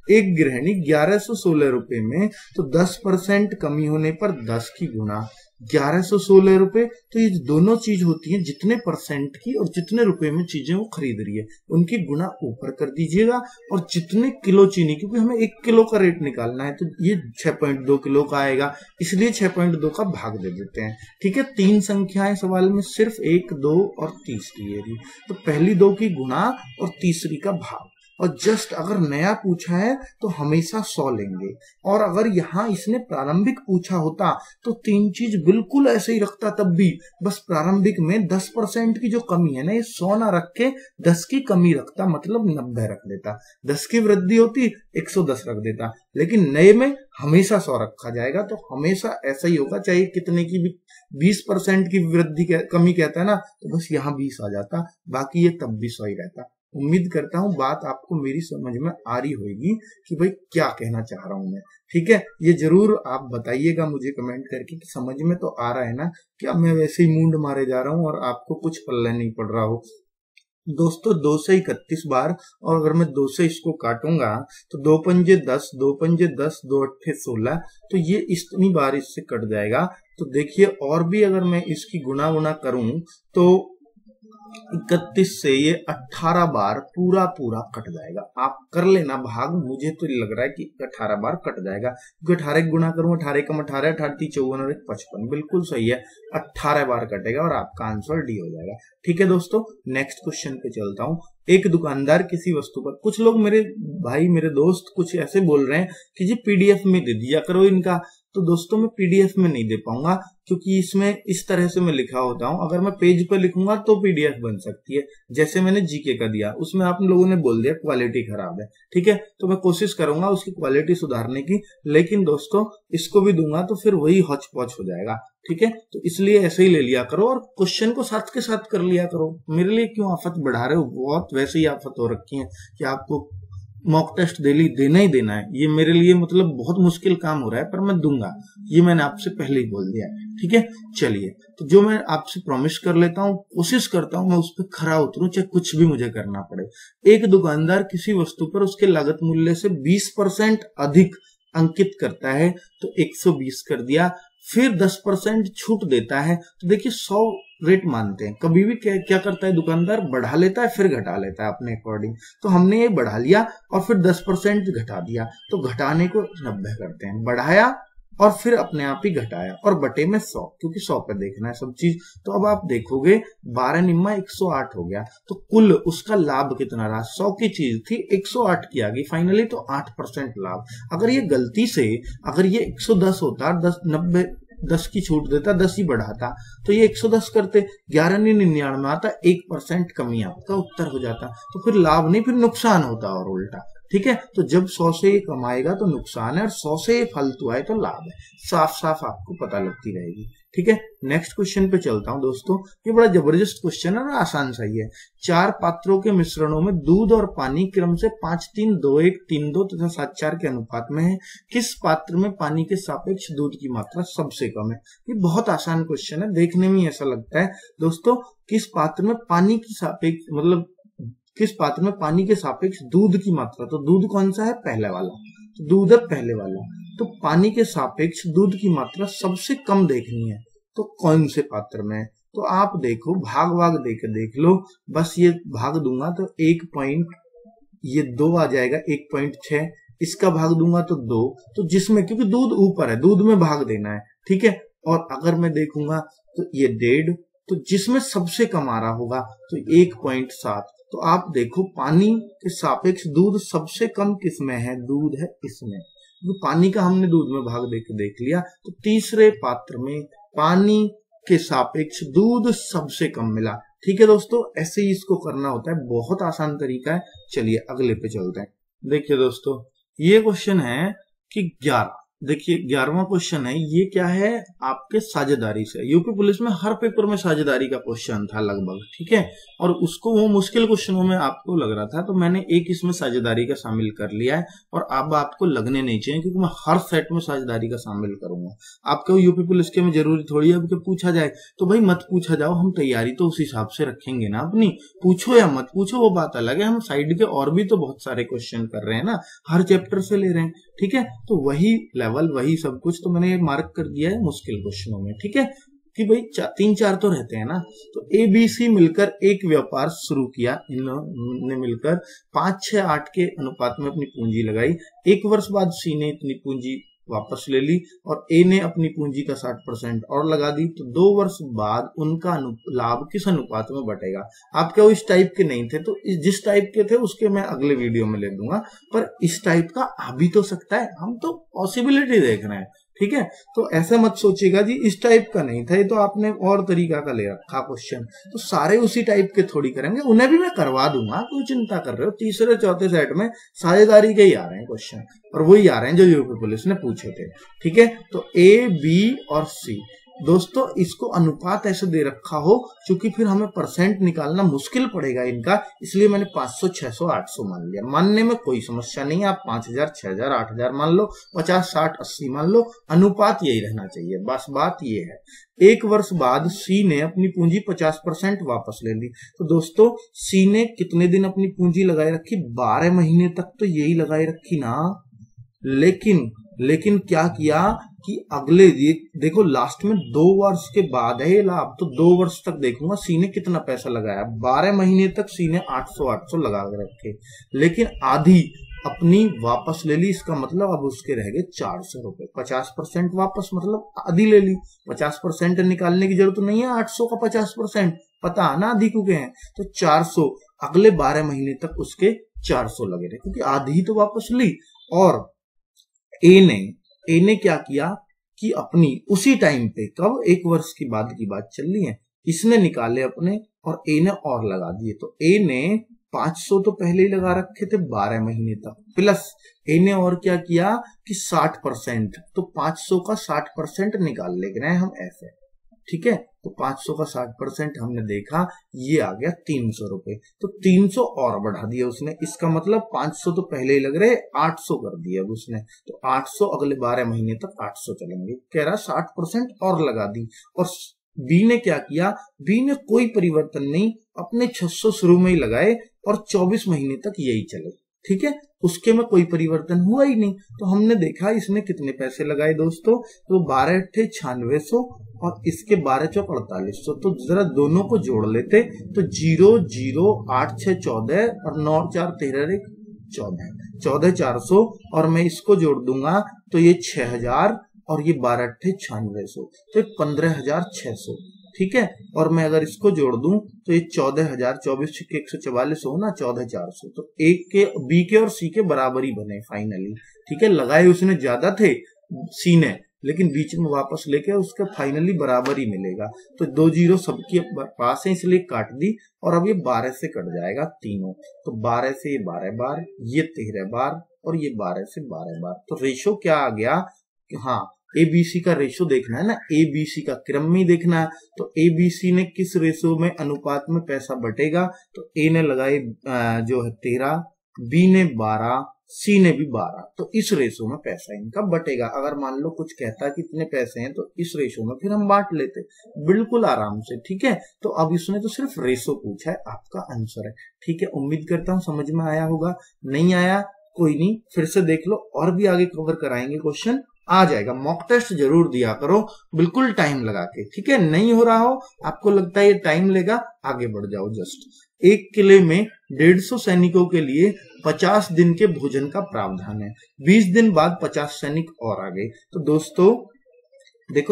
एक गृहिणी ग्यारह सौ सोलह रुपए में, तो दस परसेंट कमी होने पर दस की गुना ग्यारह सौ सोलह रुपए। तो ये दोनों चीज होती है जितने परसेंट की और जितने रुपए में चीजें वो खरीद रही है उनकी गुना ऊपर कर दीजिएगा, और जितने किलो चीनी, क्योंकि हमें एक किलो का रेट निकालना है तो ये छह पॉइंट दो किलो का आएगा, इसलिए छह पॉइंट दो का भाग दे देते हैं। ठीक है, तीन संख्याएं सवाल में सिर्फ एक, दो और तीसरी है, तो पहली दो की गुना और तीसरी का भाग। और जस्ट अगर नया पूछा है तो हमेशा सौ लेंगे, और अगर यहाँ इसने प्रारंभिक पूछा होता तो तीन चीज बिल्कुल ऐसे ही रखता, तब भी बस प्रारंभिक में दस परसेंट की जो कमी है ना, ये सौ ना रख के दस की कमी रखता, मतलब नब्बे रख देता। दस की वृद्धि होती एक सौ दस रख देता, लेकिन नए में हमेशा सौ रखा जाएगा। तो हमेशा ऐसा ही होगा, चाहे कितने की भी बीस परसेंट की वृद्धि कमी कहता है ना, तो बस यहाँ बीस आ जाता, बाकी ये तब भी सौ ही रहता। उम्मीद करता हूँ बात आपको मेरी समझ में आ रही होगी कि भाई क्या कहना चाह रहा हूं मैं। ठीक है, ये जरूर आप बताइएगा मुझे कमेंट करके कि समझ में तो आ रहा है ना, क्या मैं वैसे ही मूंड मारे जा रहा हूँ और आपको कुछ पल्ले नहीं पड़ रहा हो। दोस्तों दो से इकतीस बार, और अगर मैं दो से इसको काटूंगा तो दो पंजे दस, दो पंजे दस, दो अट्ठे सोलह, तो ये इतनी बार इससे कट जाएगा। तो देखिए, और भी अगर मैं इसकी गुना गुना करूं तो इकतीस से ये अठारह बार पूरा पूरा कट जाएगा। आप कर लेना भाग, मुझे तो लग रहा है कि अठारह बार कट जाएगा, क्योंकि अठारह गुना करूं, अठारह कम अठारह, अठारह चौवन और एक पचपन, बिल्कुल सही है, अठारह बार कटेगा और आपका आंसर डी हो जाएगा। ठीक है दोस्तों, नेक्स्ट क्वेश्चन पे चलता हूं। एक दुकानदार किसी वस्तु पर, कुछ लोग मेरे भाई मेरे दोस्त कुछ ऐसे बोल रहे हैं कि जी पीडीएफ में दे दिया करो इनका, तो दोस्तों मैं पीडीएफ में नहीं दे पाऊंगा, क्योंकि इसमें इस तरह से मैं लिखा होता हूं। अगर मैं पेज पर लिखूंगा तो पीडीएफ बन सकती है, जैसे मैंने जीके का दिया, उसमें आप लोगों ने बोल दिया क्वालिटी खराब है। ठीक है, तो मैं कोशिश करूंगा उसकी क्वालिटी सुधारने की, लेकिन दोस्तों इसको भी दूंगा तो फिर वही हौच पौच हो जाएगा। ठीक है, तो इसलिए ऐसे ही ले लिया करो और क्वेश्चन को साथ के साथ कर लिया करो। मेरे लिए क्यों आफत बढ़ा रहे हो, बहुत वैसे ही आफत हो रखी है कि आपको मॉक टेस्ट डेली देना ही देना है। ये मेरे लिए मतलब बहुत मुश्किल काम हो रहा है, पर मैं दूंगा, ये मैंने आपसे पहले ही बोल दिया है। ठीक है, चलिए, तो जो मैं आपसे प्रॉमिस कर लेता हूँ, कोशिश करता हूँ मैं उस पर खरा उतरूं, चाहे कुछ भी मुझे करना पड़े। एक दुकानदार किसी वस्तु पर उसके लागत मूल्य से बीस परसेंट अधिक अंकित करता है, तो एक सौ बीस कर दिया, फिर दस परसेंट छूट देता है, तो देखिए सौ रेट मानते हैं। कभी भी क्या, क्या करता है दुकानदार, बढ़ा लेता है फिर घटा लेता है अपने अकॉर्डिंग। तो हमने ये बढ़ा लिया और फिर दस परसेंट घटा दिया, तो घटाने को नब्बे करते हैं, बढ़ाया और फिर अपने आप ही घटाया, और बटे में सौ, क्योंकि सौ पे देखना है सब चीज। तो अब आप देखोगे बारह निम्मा एक सौ आठ हो गया, तो कुल उसका लाभ कितना रहा, सौ की चीज थी एक सौ आठ की आ गई फाइनली, तो आठ परसेंट लाभ। अगर ये गलती से अगर ये एक सौ दस होता, दस नब्बे दस की छूट देता, दस ही बढ़ाता, तो ये एक सौ दस करते, ग्यारह नहीं निन्यानवे आता, एक परसेंट कमी आपका उत्तर हो जाता। तो फिर लाभ नहीं, फिर नुकसान होता और उल्टा। ठीक है, तो जब सौ से ये कमाएगा तो नुकसान है, और सौ से ये फालतू आए तो लाभ है। साफ साफ आपको पता लगती रहेगी। ठीक है, नेक्स्ट क्वेश्चन पे चलता हूं दोस्तों। ये बड़ा जबरदस्त क्वेश्चन है ना, आसान सा ही है। चार पात्रों के मिश्रणों में दूध और पानी क्रम से पांच तीन दो एक तीन दो तथा सात चार के अनुपात में है। किस पात्र में पानी के सापेक्ष दूध की मात्रा सबसे कम है? ये बहुत आसान क्वेश्चन है, देखने में ऐसा लगता है दोस्तों। किस पात्र में पानी की सापेक्ष मतलब किस पात्र में पानी के सापेक्ष दूध की मात्रा, तो दूध कौन सा है, पहले वाला, तो दूध है पहले वाला। तो पानी के सापेक्ष दूध की मात्रा सबसे कम देखनी है, तो कौन से पात्र में? तो आप देखो, भाग भाग देकर देख लो, बस ये भाग दूंगा तो एक पॉइंट ये दो आ जाएगा, एक पॉइंट छह, इसका भाग दूंगा तो दो, तो जिसमें क्योंकि दूध ऊपर है, दूध में भाग देना है। ठीक है, और अगर मैं देखूंगा तो ये डेढ़, तो जिसमें सबसे कम आ रहा होगा तो एक पॉइंट सात। तो आप देखो पानी के सापेक्ष दूध सबसे कम किसमें है, दूध है इसमें, तो पानी का हमने दूध में भाग देके देख लिया। तो तीसरे पात्र में पानी के सापेक्ष दूध सबसे कम मिला। ठीक है दोस्तों, ऐसे ही इसको करना होता है, बहुत आसान तरीका है। चलिए अगले पे चलते हैं। देखिए दोस्तों, ये क्वेश्चन है कि ग्यारह देखिए ग्यारहवां क्वेश्चन है, ये क्या है आपके साझेदारी से। यूपी पुलिस में हर पेपर में साझेदारी का क्वेश्चन था लगभग, ठीक है, और उसको वो मुश्किल क्वेश्चनों में आपको लग रहा था, तो मैंने एक इसमें साझेदारी का शामिल कर लिया है। और अब आपको लगने नहीं चाहिए क्योंकि मैं हर सेट में साझेदारी का शामिल करूंगा। आपको यूपी पुलिस के में जरूरी थोड़ी है कि पूछा जाए, तो भाई मत पूछा जाओ, हम तैयारी तो उस हिसाब से रखेंगे ना अपनी। पूछो या मत पूछो वो बात अलग है, हम साइड के और भी तो बहुत सारे क्वेश्चन कर रहे हैं ना, हर चैप्टर से ले रहे हैं, ठीक है। तो वही लेवल वही सब कुछ, तो मैंने मार्क कर दिया है मुश्किल क्वेश्चनों में, ठीक है, कि भाई चा, तीन चार तो रहते हैं ना। तो ए बी सी मिलकर एक व्यापार शुरू किया, इन्होंने मिलकर पांच छह आठ के अनुपात में अपनी पूंजी लगाई। एक वर्ष बाद सी ने इतनी पूंजी वापस ले ली और ए ने अपनी पूंजी का साठ परसेंट और लगा दी। तो दो वर्ष बाद उनका लाभ किस अनुपात में बटेगा। आप क्या इस टाइप के नहीं थे, तो जिस टाइप के थे उसके मैं अगले वीडियो में ले दूंगा, पर इस टाइप का आ भी तो सकता है, हम तो पॉसिबिलिटी देख रहे हैं, ठीक है। तो ऐसे मत सोचिएगा जी इस टाइप का नहीं था, ये तो आपने और तरीका का ले रखा क्वेश्चन, तो सारे उसी टाइप के थोड़ी करेंगे, उन्हें भी मैं करवा दूंगा, क्यों चिंता कर रहे हो। तीसरे चौथे सेट में साझेदारी के ही आ रहे हैं क्वेश्चन, और वही आ रहे हैं जो यूपी पुलिस ने पूछे थे, ठीक है। तो ए बी और सी दोस्तों, इसको अनुपात ऐसे दे रखा हो क्योंकि फिर हमें परसेंट निकालना मुश्किल पड़ेगा इनका, इसलिए मैंने पांच सौ, छह सौ, आठ सौ मान लिया। मानने में कोई समस्या नहीं है, आप पांच हजार, छह हजार, आठ हजार मान लो, पचास, साठ, अस्सी मान लो, अनुपात यही रहना चाहिए, बस बात ये है। एक वर्ष बाद सी ने अपनी पूंजी पचास परसेंट वापस ले ली। तो दोस्तों सी ने कितने दिन अपनी पूंजी लगाए रखी, बारह महीने तक तो यही लगाए रखी ना। लेकिन लेकिन क्या किया कि अगले देखो लास्ट में दो वर्ष के बाद है लाभ, तो दो वर्ष तक देखूंगा सी ने कितना पैसा लगाया। बारह महीने तक सी ने आठ सौ आठ सौ लगा रखे, लेकिन आधी अपनी वापस ले ली, इसका मतलब अब उसके रह गए चार सौ रुपए। पचास परसेंट वापस मतलब आधी ले ली, पचास परसेंट निकालने की जरूरत नहीं है, आठ सौ का पचास परसेंट पता है ना आधी क्योंकि है, तो चार सौ अगले बारह महीने तक उसके चार सौ लगे रहे, क्योंकि आधी तो वापस ली। और ए ने ए ने क्या किया कि अपनी उसी टाइम पे, कब, एक वर्ष की बाद की बात चल रही है, इसने निकाले अपने और ए ने और लगा दिए। तो ए ने पांच सौ तो पहले ही लगा रखे थे बारह महीने तक, प्लस ए ने और क्या किया कि साठ परसेंट, तो पांच सौ का साठ परसेंट निकाल ले गए हम ऐसे, ठीक है। तो पांच सौ का साठ परसेंट हमने देखा, ये आ गया तीन सौ रुपए, तो तीन सौ और बढ़ा दिया उसने, इसका मतलब पांच सौ तो पहले ही लग रहे, आठ सौ कर दिया उसने। तो आठ सौ अगले बारह महीने तक आठ सौ चलेंगे, कह रहा साठ परसेंट और लगा दी। और बी ने क्या किया, बी ने कोई परिवर्तन नहीं, अपने छह सौ शुरू में ही लगाए और चौबीस महीने तक यही चले, ठीक है, उसके में कोई परिवर्तन हुआ ही नहीं। तो हमने देखा इसने कितने पैसे लगाए दोस्तों, तो बारह अट्ठे छियानवे सौ और इसके बारह चौक अड़तालीस सौ। तो जरा दोनों को जोड़ लेते, तो जीरो जीरो आठ छह चौदह और नौ चार तेरह एक चौदह, चौदह चार सौ, और मैं इसको जोड़ दूंगा तो ये छह हजार और ये बारह अट्ठे छियानवे सौ, तो पंद्रह हजार छह सौ, ठीक है। और मैं अगर इसको जोड़ दूं तो ये चौदह हजार, चौबीस छक्के एक सौ चवालीस हो ना, चौदह चार सौ, तो एक के बी के और सी के बराबर ही बने फाइनली, ठीक है। लगाए उसने ज्यादा थे सी ने, लेकिन बीच में वापस लेके उसका फाइनली बराबर ही मिलेगा। तो दो जीरो सबके पास है इसलिए काट दी, और अब ये बारह से कट जाएगा तीनों, तो बारह से ये बारह बार, ये तेरह बार और ये बारह से बारह बार। तो रेशो क्या आ गया कि हाँ ए बी सी का रेशो देखना है ना, ए बी सी का क्रम में देखना है। तो ए बी सी ने किस रेशो में अनुपात में पैसा बटेगा, तो ए ने लगाए जो है तेरह, बी ने बारह, सी ने भी बारह, तो इस रेशो में पैसा इनका बटेगा। अगर मान लो कुछ कहता कि इतने पैसे हैं तो इस रेशो में फिर हम बांट लेते बिल्कुल आराम से, ठीक है। तो अब इसने तो सिर्फ रेशो पूछा है, आपका आंसर है, ठीक है। उम्मीद करता हूं समझ में आया होगा, नहीं आया कोई नहीं, फिर से देख लो, और भी आगे कवर कराएंगे, क्वेश्चन आ जाएगा। मॉक टेस्ट जरूर दिया करो बिल्कुल टाइम लगा के, ठीक है। नहीं हो रहा हो, आपको लगता है ये टाइम लेगा, आगे बढ़ जाओ। जस्ट एक किले में डेढ़ सौ सैनिकों के लिए पचास दिन के भोजन का प्रावधान है, बीस दिन बाद पचास सैनिक और आ गए। तो दोस्तों देखो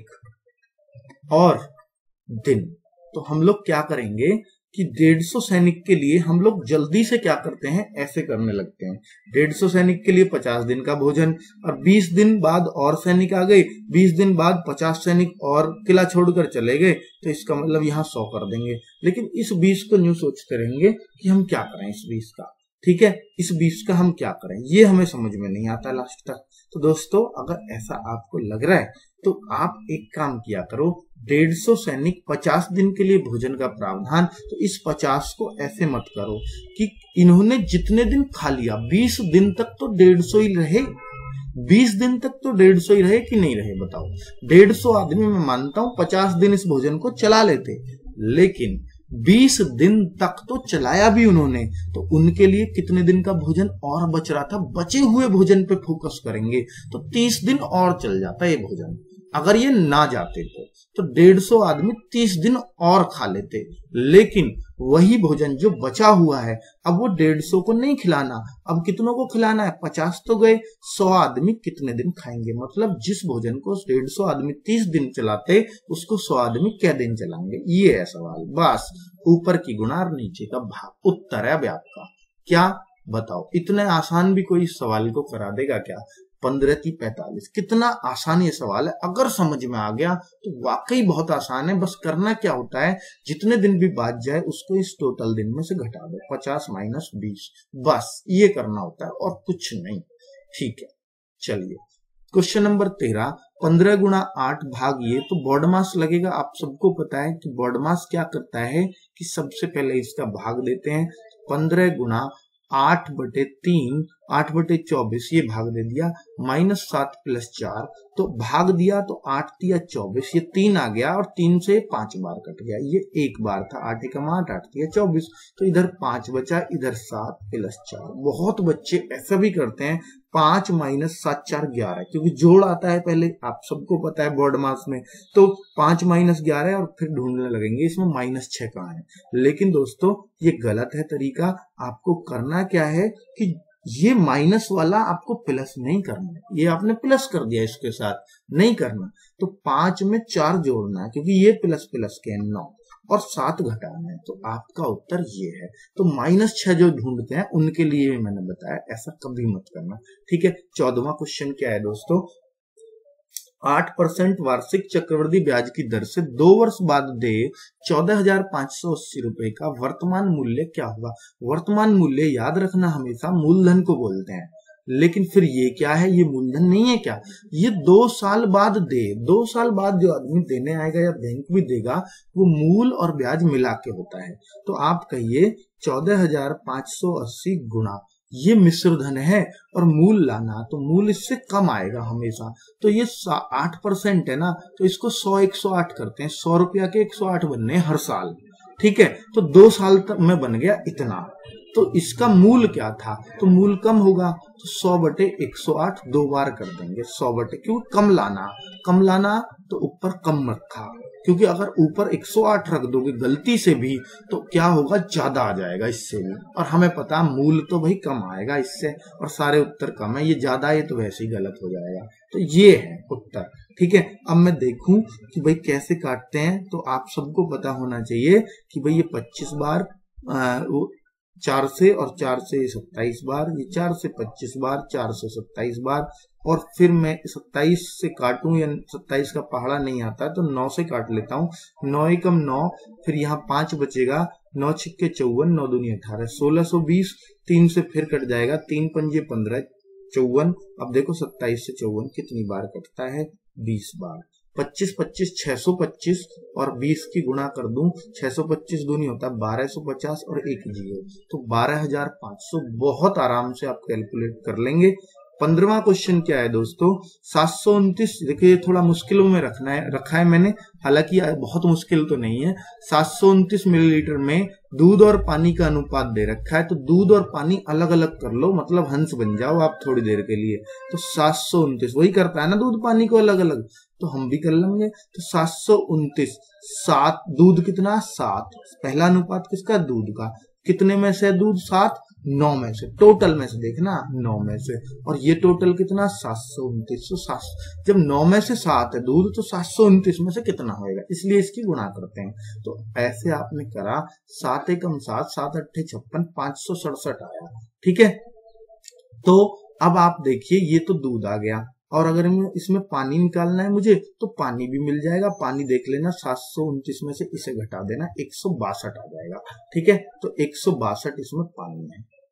सैनिक और दिन, तो हम लोग क्या करेंगे कि डेढ़ सौ सैनिक के लिए हम लोग जल्दी से क्या करते हैं, ऐसे करने लगते हैं। डेढ़ सौ सैनिक के लिए पचास दिन का भोजन, और बीस दिन बाद और सैनिक आ गए, बीस दिन बाद पचास सैनिक और किला छोड़कर चले गए, तो इसका मतलब यहाँ सौ कर देंगे। लेकिन इस बीस को न्यू सोचते रहेंगे कि हम क्या करें इस बीस का, ठीक है, इस बीस का हम क्या करें ये हमें समझ में नहीं आता लास्ट तक। तो दोस्तों अगर ऐसा आपको लग रहा है तो आप एक काम किया करो, डेढ़ सौ सैनिक पचास दिन के लिए भोजन का प्रावधान, तो इस पचास को ऐसे मत करो कि इन्होंने जितने दिन खा लिया बीस दिन तक तो डेढ़ सौ ही रहे, बीस दिन तक तो डेढ़ सौ ही रहे कि नहीं रहे बताओ। डेढ़ सौ आदमी मैं मानता हूं पचास दिन इस भोजन को चला लेते, लेकिन बीस दिन तक तो चलाया भी उन्होंने, तो उनके लिए कितने दिन का भोजन और बच रहा था, बचे हुए भोजन पे फोकस करेंगे तो तीस दिन और चल जाता ये भोजन। अगर ये ना जाते तो तो डेढ़ सौ आदमी तीस दिन और खा लेते, लेकिन वही भोजन जो बचा हुआ है अब वो डेढ़ सौ को नहीं खिलाना, अब कितनों को खिलाना है, पचास तो गए, सौ आदमी कितने दिन खाएंगे, मतलब जिस भोजन को डेढ़ सौ आदमी तीस दिन चलाते उसको सौ आदमी क्या दिन चलाएंगे, ये है सवाल। बस ऊपर की गुणा और नीचे का भाग उत्तर है अब आपका। क्या बताओ, इतने आसान भी कोई सवाल को करा देगा क्या? पंद्रह की पैंतालीस, कितना आसान ये सवाल है। अगर समझ में आ गया तो वाकई बहुत आसान है। बस करना क्या होता है, जितने दिन भी बात जाए उसको इस टोटल दिन में से घटा दो, पचास माइनस बीस, बस ये करना होता है और कुछ नहीं। ठीक है, चलिए क्वेश्चन नंबर तेरह, पंद्रह गुणा आठ भाग ये, तो बॉडमास लगेगा। आप सबको पता है कि बॉडमास क्या करता है कि सबसे पहले इसका भाग देते हैं, पंद्रह गुणा आठ बटे तीन, आठ बटे चौबीस, ये भाग दे दिया, माइनस सात प्लस चार, तो भाग दिया तो आठ दिया चौबीस, ये तीन आ गया और तीन से पांच बार कट गया, ये एक बार था, आठ एकम आठ, आठ दिया चौबीस, तो इधर पांच बचा, इधर सात प्लस चार। बहुत बच्चे ऐसा भी करते हैं, पांच माइनस सात चार ग्यारह, क्योंकि जोड़ आता है पहले, आप सबको पता है बोर्ड मास में, तो पांच माइनस ग्यारह और फिर ढूंढने लगेंगे इसमें माइनस छह कहाँ है। लेकिन दोस्तों ये गलत है तरीका। आपको करना क्या है कि ये माइनस वाला आपको प्लस नहीं करना है, ये आपने प्लस कर दिया इसके साथ, नहीं करना, तो पांच में चार जोड़ना है क्योंकि ये प्लस प्लस के नौ, और सात घटाना है, तो आपका उत्तर ये है। तो माइनस छह जो ढूंढते हैं उनके लिए भी मैंने बताया, ऐसा कभी मत करना। ठीक है, चौदहवां क्वेश्चन क्या है दोस्तों, आठ परसेंट वार्षिक चक्रवृद्धि ब्याज की दर से दो वर्ष बाद दे चौदह हजार पांच सौ अस्सी रुपए का वर्तमान मूल्य क्या होगा। वर्तमान मूल्य याद रखना हमेशा मूलधन को बोलते हैं, लेकिन फिर ये क्या है, ये मूलधन नहीं है क्या, ये दो साल बाद दे, दो साल बाद जो आदमी देने आएगा या बैंक भी देगा वो मूल और ब्याज मिला के होता है। तो आप कहिए चौदह हजार पांच सौ अस्सी गुणा ये मिश्र धन है और मूल लाना, तो मूल इससे कम आएगा हमेशा, तो ये आठ परसेंट है ना, तो इसको सौ एक सौ आठ करते हैं, सौ रुपया के एक सौ आठ बनने हर साल। ठीक है, तो दो साल तक में बन गया इतना, तो इसका मूल क्या था, तो मूल कम होगा, तो सौ बटे एक सौ आठ दो बार कर देंगे, सौ बटे, क्यों कम लाना, कम लाना तो ऊपर कम रखा, क्योंकि अगर ऊपर एक सौ आठ रख दोगे गलती से भी तो क्या होगा, ज्यादा आ जाएगा इससे भी, और हमें पता मूल तो भाई कम आएगा इससे, और सारे उत्तर कम है, ये ज्यादा है तो वैसे ही गलत हो जाएगा, तो ये है उत्तर। ठीक है, अब मैं देखूं कि भाई कैसे काटते हैं, तो आप सबको पता होना चाहिए कि भाई ये पच्चीस बार आ, वो चार से, और चार से सत्ताईस बार, ये चार से पच्चीस बार, चार से सत्ताईस बार, और फिर मैं सत्ताईस से काटूं या सत्ताईस का पहाड़ा नहीं आता तो नौ से काट लेता हूँ, नौ एकम नौ, फिर यहाँ पांच बचेगा, नौ छिक्के चौवन, नौ दूनी अठारह, सोलह सौ बीस, तीन से फिर कट जाएगा, तीन पंजे पंद्रह, चौवन। अब देखो सत्ताईस से चौवन कितनी बार कटता है, बीस बार, पच्चीस पच्चीस छह सौ पच्चीस, और बीस की गुणा कर दूं, छह सौ पच्चीस दूनी होता है बारह सौ पचास और एक जीरो, तो बारह हजार पांच सौ बहुत आराम से आप कैलकुलेट कर लेंगे। पंद्रहवां क्वेश्चन क्या है दोस्तों, सात सौ उनतीस, देखिए थोड़ा मुश्किलों में रखना है रखा है मैंने, हालांकि बहुत मुश्किल तो नहीं है। सात सौ उनतीस मिलीलीटर में दूध और पानी का अनुपात दे रखा है, तो दूध और पानी अलग अलग कर लो, मतलब हंस बन जाओ आप थोड़ी देर के लिए, तो सात सौ उनतीस वही करता है ना, दूध पानी को अलग अलग, तो हम भी कर लेंगे, तो सात सौ उनतीस, सात, दूध कितना, सात, पहला अनुपात किसका, दूध का, कितने में से दूध, सात, नौ में से, टोटल में से देखना, नौ में से, और ये टोटल कितना, सात सौ उनतीस, तो सात, जब नौ में से सात है दूध तो सात सौ उनतीस में से कितना होएगा, इसलिए इसकी गुणा करते हैं। तो ऐसे आपने करा, सात एकम सात, सात अट्ठे छप्पन, पांच सौ सड़सठ आया। ठीक है, तो अब आप देखिए ये तो दूध आ गया, और अगर इसमें पानी निकालना है मुझे तो पानी भी मिल जाएगा, पानी देख लेना, सात सौ उनतीस में से इसे घटा देना, एक सौ बासठ आ जाएगा। ठीक है, तो एक सौ बासठ इसमें पानी है,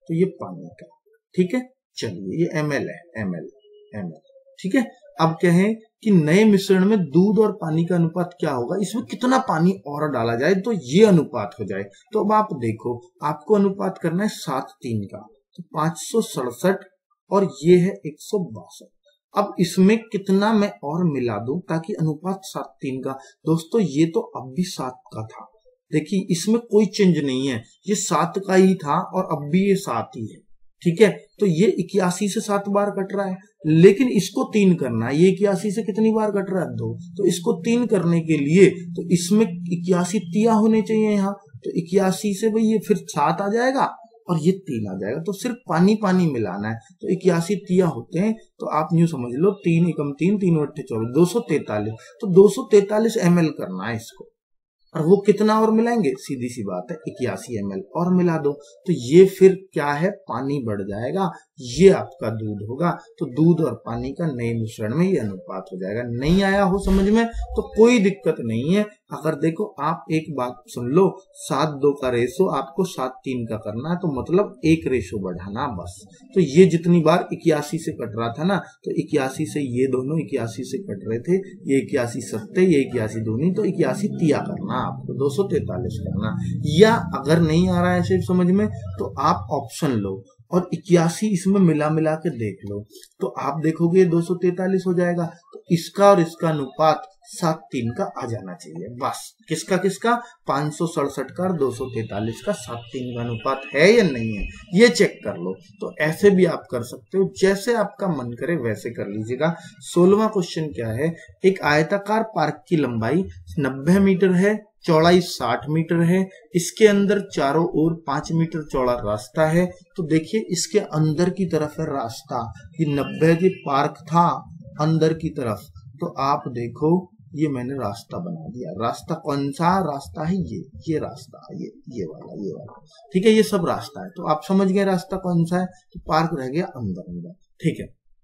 तो ये पानी का, ठीक है। चलिए ये एम एल है, एम एल एम एल, ठीक है। अब क्या है कि नए मिश्रण में दूध और पानी का अनुपात क्या होगा, इसमें कितना पानी और डाला जाए तो ये अनुपात हो जाए। तो अब आप देखो, आपको अनुपात करना है सात तीन का, तो पांच सौ सड़सठ और ये है एक सौ बासठ। अब इसमें कितना मैं और मिला दूं ताकि अनुपात सात तीन का। दोस्तों ये तो अब भी सात का था, देखिए इसमें कोई चेंज नहीं है, ये सात का ही था और अब भी ये सात ही है, ठीक है। तो ये इक्यासी से सात बार कट रहा है, लेकिन इसको तीन करना है। ये इक्यासी से कितनी बार कट रहा है, दो। तो इसको तीन करने के लिए तो इसमें इक्यासी तिया होने चाहिए यहाँ, तो इक्यासी से भाई ये फिर सात आ जाएगा और ये तीन आ जाएगा। तो सिर्फ पानी पानी मिलाना है, तो इक्यासी तिया होते हैं। तो आप यूं समझ लो, तीन एकम तीन, तीन अट्ठे चौबीस, दो सौ तैतालीस। तो दो सौ तैतालीस एम एल करना है इसको, और वो कितना और मिलाएंगे, सीधी सी बात है इक्यासी एम एल और मिला दो। तो ये फिर क्या है, पानी बढ़ जाएगा, ये आपका दूध होगा। तो दूध और पानी का नए मिश्रण में ये अनुपात हो जाएगा। नहीं आया हो समझ में तो कोई दिक्कत नहीं है। अगर देखो आप एक बात सुन लो, सात दो का रेशो आपको सात तीन का करना है, तो मतलब एक रेशो बढ़ाना बस। तो ये जितनी बार इक्यासी से कट रहा था ना, तो इक्यासी से ये दोनों इक्यासी से कट रहे थे, ये इक्यासी सत्ते, ये इक्यासी दूनी, तो इक्यासी तिया करना आपको, दो सौ तैतालीस करना। या अगर नहीं आ रहा है सिर्फ समझ में, तो आप ऑप्शन लो और इक्यासी इसमें मिला मिला के देख लो, तो आप देखोगे दो सौ तैतालीस हो जाएगा। तो इसका और इसका अनुपात सात तीन का आ जाना चाहिए बस। किसका किसका, पांच सौ सड़सठ का और दो सौ तैतालीस का सात तीन का अनुपात है या नहीं है, ये चेक कर लो। तो ऐसे भी आप कर सकते हो, जैसे आपका मन करे वैसे कर लीजिएगा। सोलहवां क्वेश्चन क्या है, एक आयताकार पार्क की लंबाई नब्बे मीटर है, चौड़ाई साठ मीटर है, इसके अंदर चारों ओर पांच मीटर चौड़ा रास्ता है। तो देखिए इसके अंदर की तरफ है रास्ता, कि नब्बे के पार्क था अंदर की तरफ। तो आप देखो ये मैंने रास्ता बना दिया। रास्ता कौन सा रास्ता है, ये ये रास्ता, ये ये वाला ये वाला ठीक है, ये सब रास्ता है। तो आप समझ गए रास्ता कौन सा है, तो पार्क रह गया अंदर अंदर, ठीक है।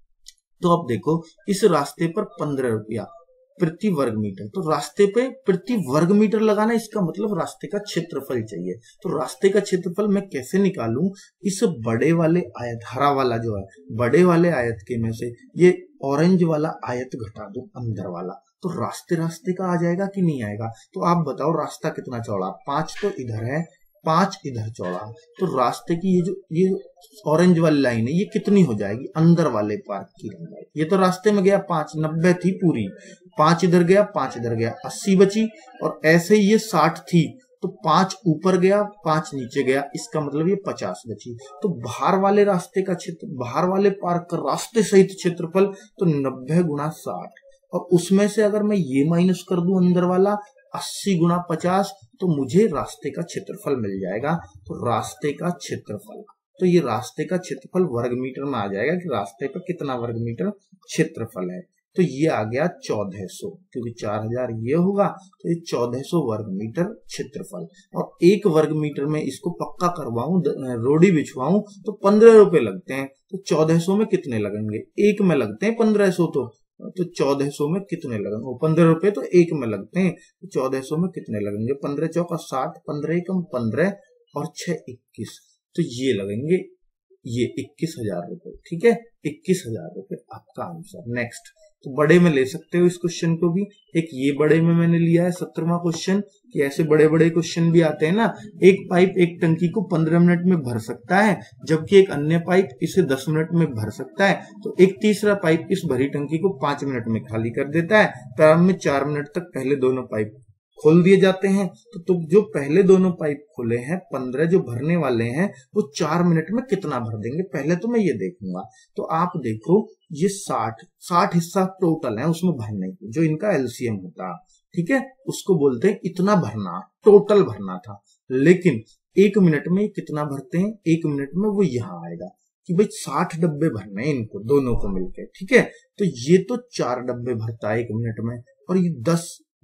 तो अब देखो इस रास्ते पर पंद्रह रुपया प्रति वर्ग मीटर। तो रास्ते पे प्रति वर्ग मीटर लगाना, इसका मतलब रास्ते का क्षेत्रफल चाहिए। तो रास्ते का क्षेत्रफल मैं कैसे निकालूं, इस बड़े वाले आयत, हरा वाला जो है बड़े वाले आयत के में से ये ऑरेंज वाला आयत घटा दूं अंदर वाला, तो रास्ते रास्ते का आ जाएगा कि नहीं आएगा। तो आप बताओ रास्ता कितना चौड़ा, पांच तो इधर है, पांच इधर चौड़ा, तो रास्ते की ये जो ये ऑरेंज वाली लाइन है ये कितनी हो जाएगी, अंदर वाले पार्क की लंबाई। ये तो रास्ते में गया पांच, नब्बे थी पूरी, पांच इधर गया, पांच इधर गया, अस्सी बची। और ऐसे ही ये साठ थी, तो पांच ऊपर गया, पांच नीचे गया, इसका मतलब ये पचास बची। तो बाहर वाले रास्ते का क्षेत्र, बाहर वाले पार्क का रास्ते सहित क्षेत्रफल तो नब्बे गुना साठ, और उसमें से अगर मैं ये माइनस कर दूं अंदर वाला अस्सी गुना पचास, तो मुझे रास्ते का क्षेत्रफल मिल जाएगा। तो रास्ते का क्षेत्रफल, तो ये रास्ते का क्षेत्रफल वर्ग मीटर में आ जाएगा कि रास्ते पर कितना वर्ग मीटर क्षेत्रफल है। तो ये आ गया चौदह सौ, क्योंकि चार हजार ये होगा, तो ये चौदह सौ वर्ग मीटर क्षेत्रफल। और एक वर्ग मीटर में इसको पक्का करवाऊं, रोडी बिछवाऊं, तो पंद्रह रुपए लगते हैं। तो चौदह सौ में कितने लगेंगे, एक में लगते हैं पंद्रह सौ, तो तो चौदह सौ में कितने लगेंगे, पंद्रह रुपए तो एक में लगते हैं, तो चौदह सौ में कितने लगेंगे, पंद्रह चौका साठ, पंद्रह एकम पंद्रह और छह इक्कीस, तो ये लगेंगे ये इक्कीस हजार रुपए, ठीक है, इक्कीस हजार रुपए आपका आंसर। नेक्स्ट, तो बड़े में ले सकते हो इस क्वेश्चन को भी। एक ये बड़े में मैंने लिया है सत्रहवां क्वेश्चन, कि ऐसे बड़े बड़े क्वेश्चन भी आते हैं ना, एक पाइप एक टंकी को पंद्रह मिनट में भर सकता है, जबकि एक अन्य पाइप इसे दस मिनट में भर सकता है। तो एक तीसरा पाइप इस भरी टंकी को पांच मिनट में खाली कर देता है। प्रारंभ में चार मिनट तक पहले दोनों पाइप खोल दिए जाते हैं। तो, तो जो पहले दोनों पाइप खुले हैं, पंद्रह जो भरने वाले हैं, वो चार मिनट में कितना भर देंगे, पहले तो मैं ये देखूंगा। तो आप देखो ये साठ साठ हिस्सा टोटल है उसमें भरने की, जो इनका एलसीएम होता, ठीक है, उसको बोलते हैं इतना भरना, टोटल भरना था। लेकिन एक मिनट में कितना भरते हैं, एक मिनट में वो यहाँ आएगा कि भाई साठ डब्बे भरने हैं इनको दोनों को मिलकर, ठीक है। तो ये तो चार डब्बे भरता है एक मिनट में, और ये दस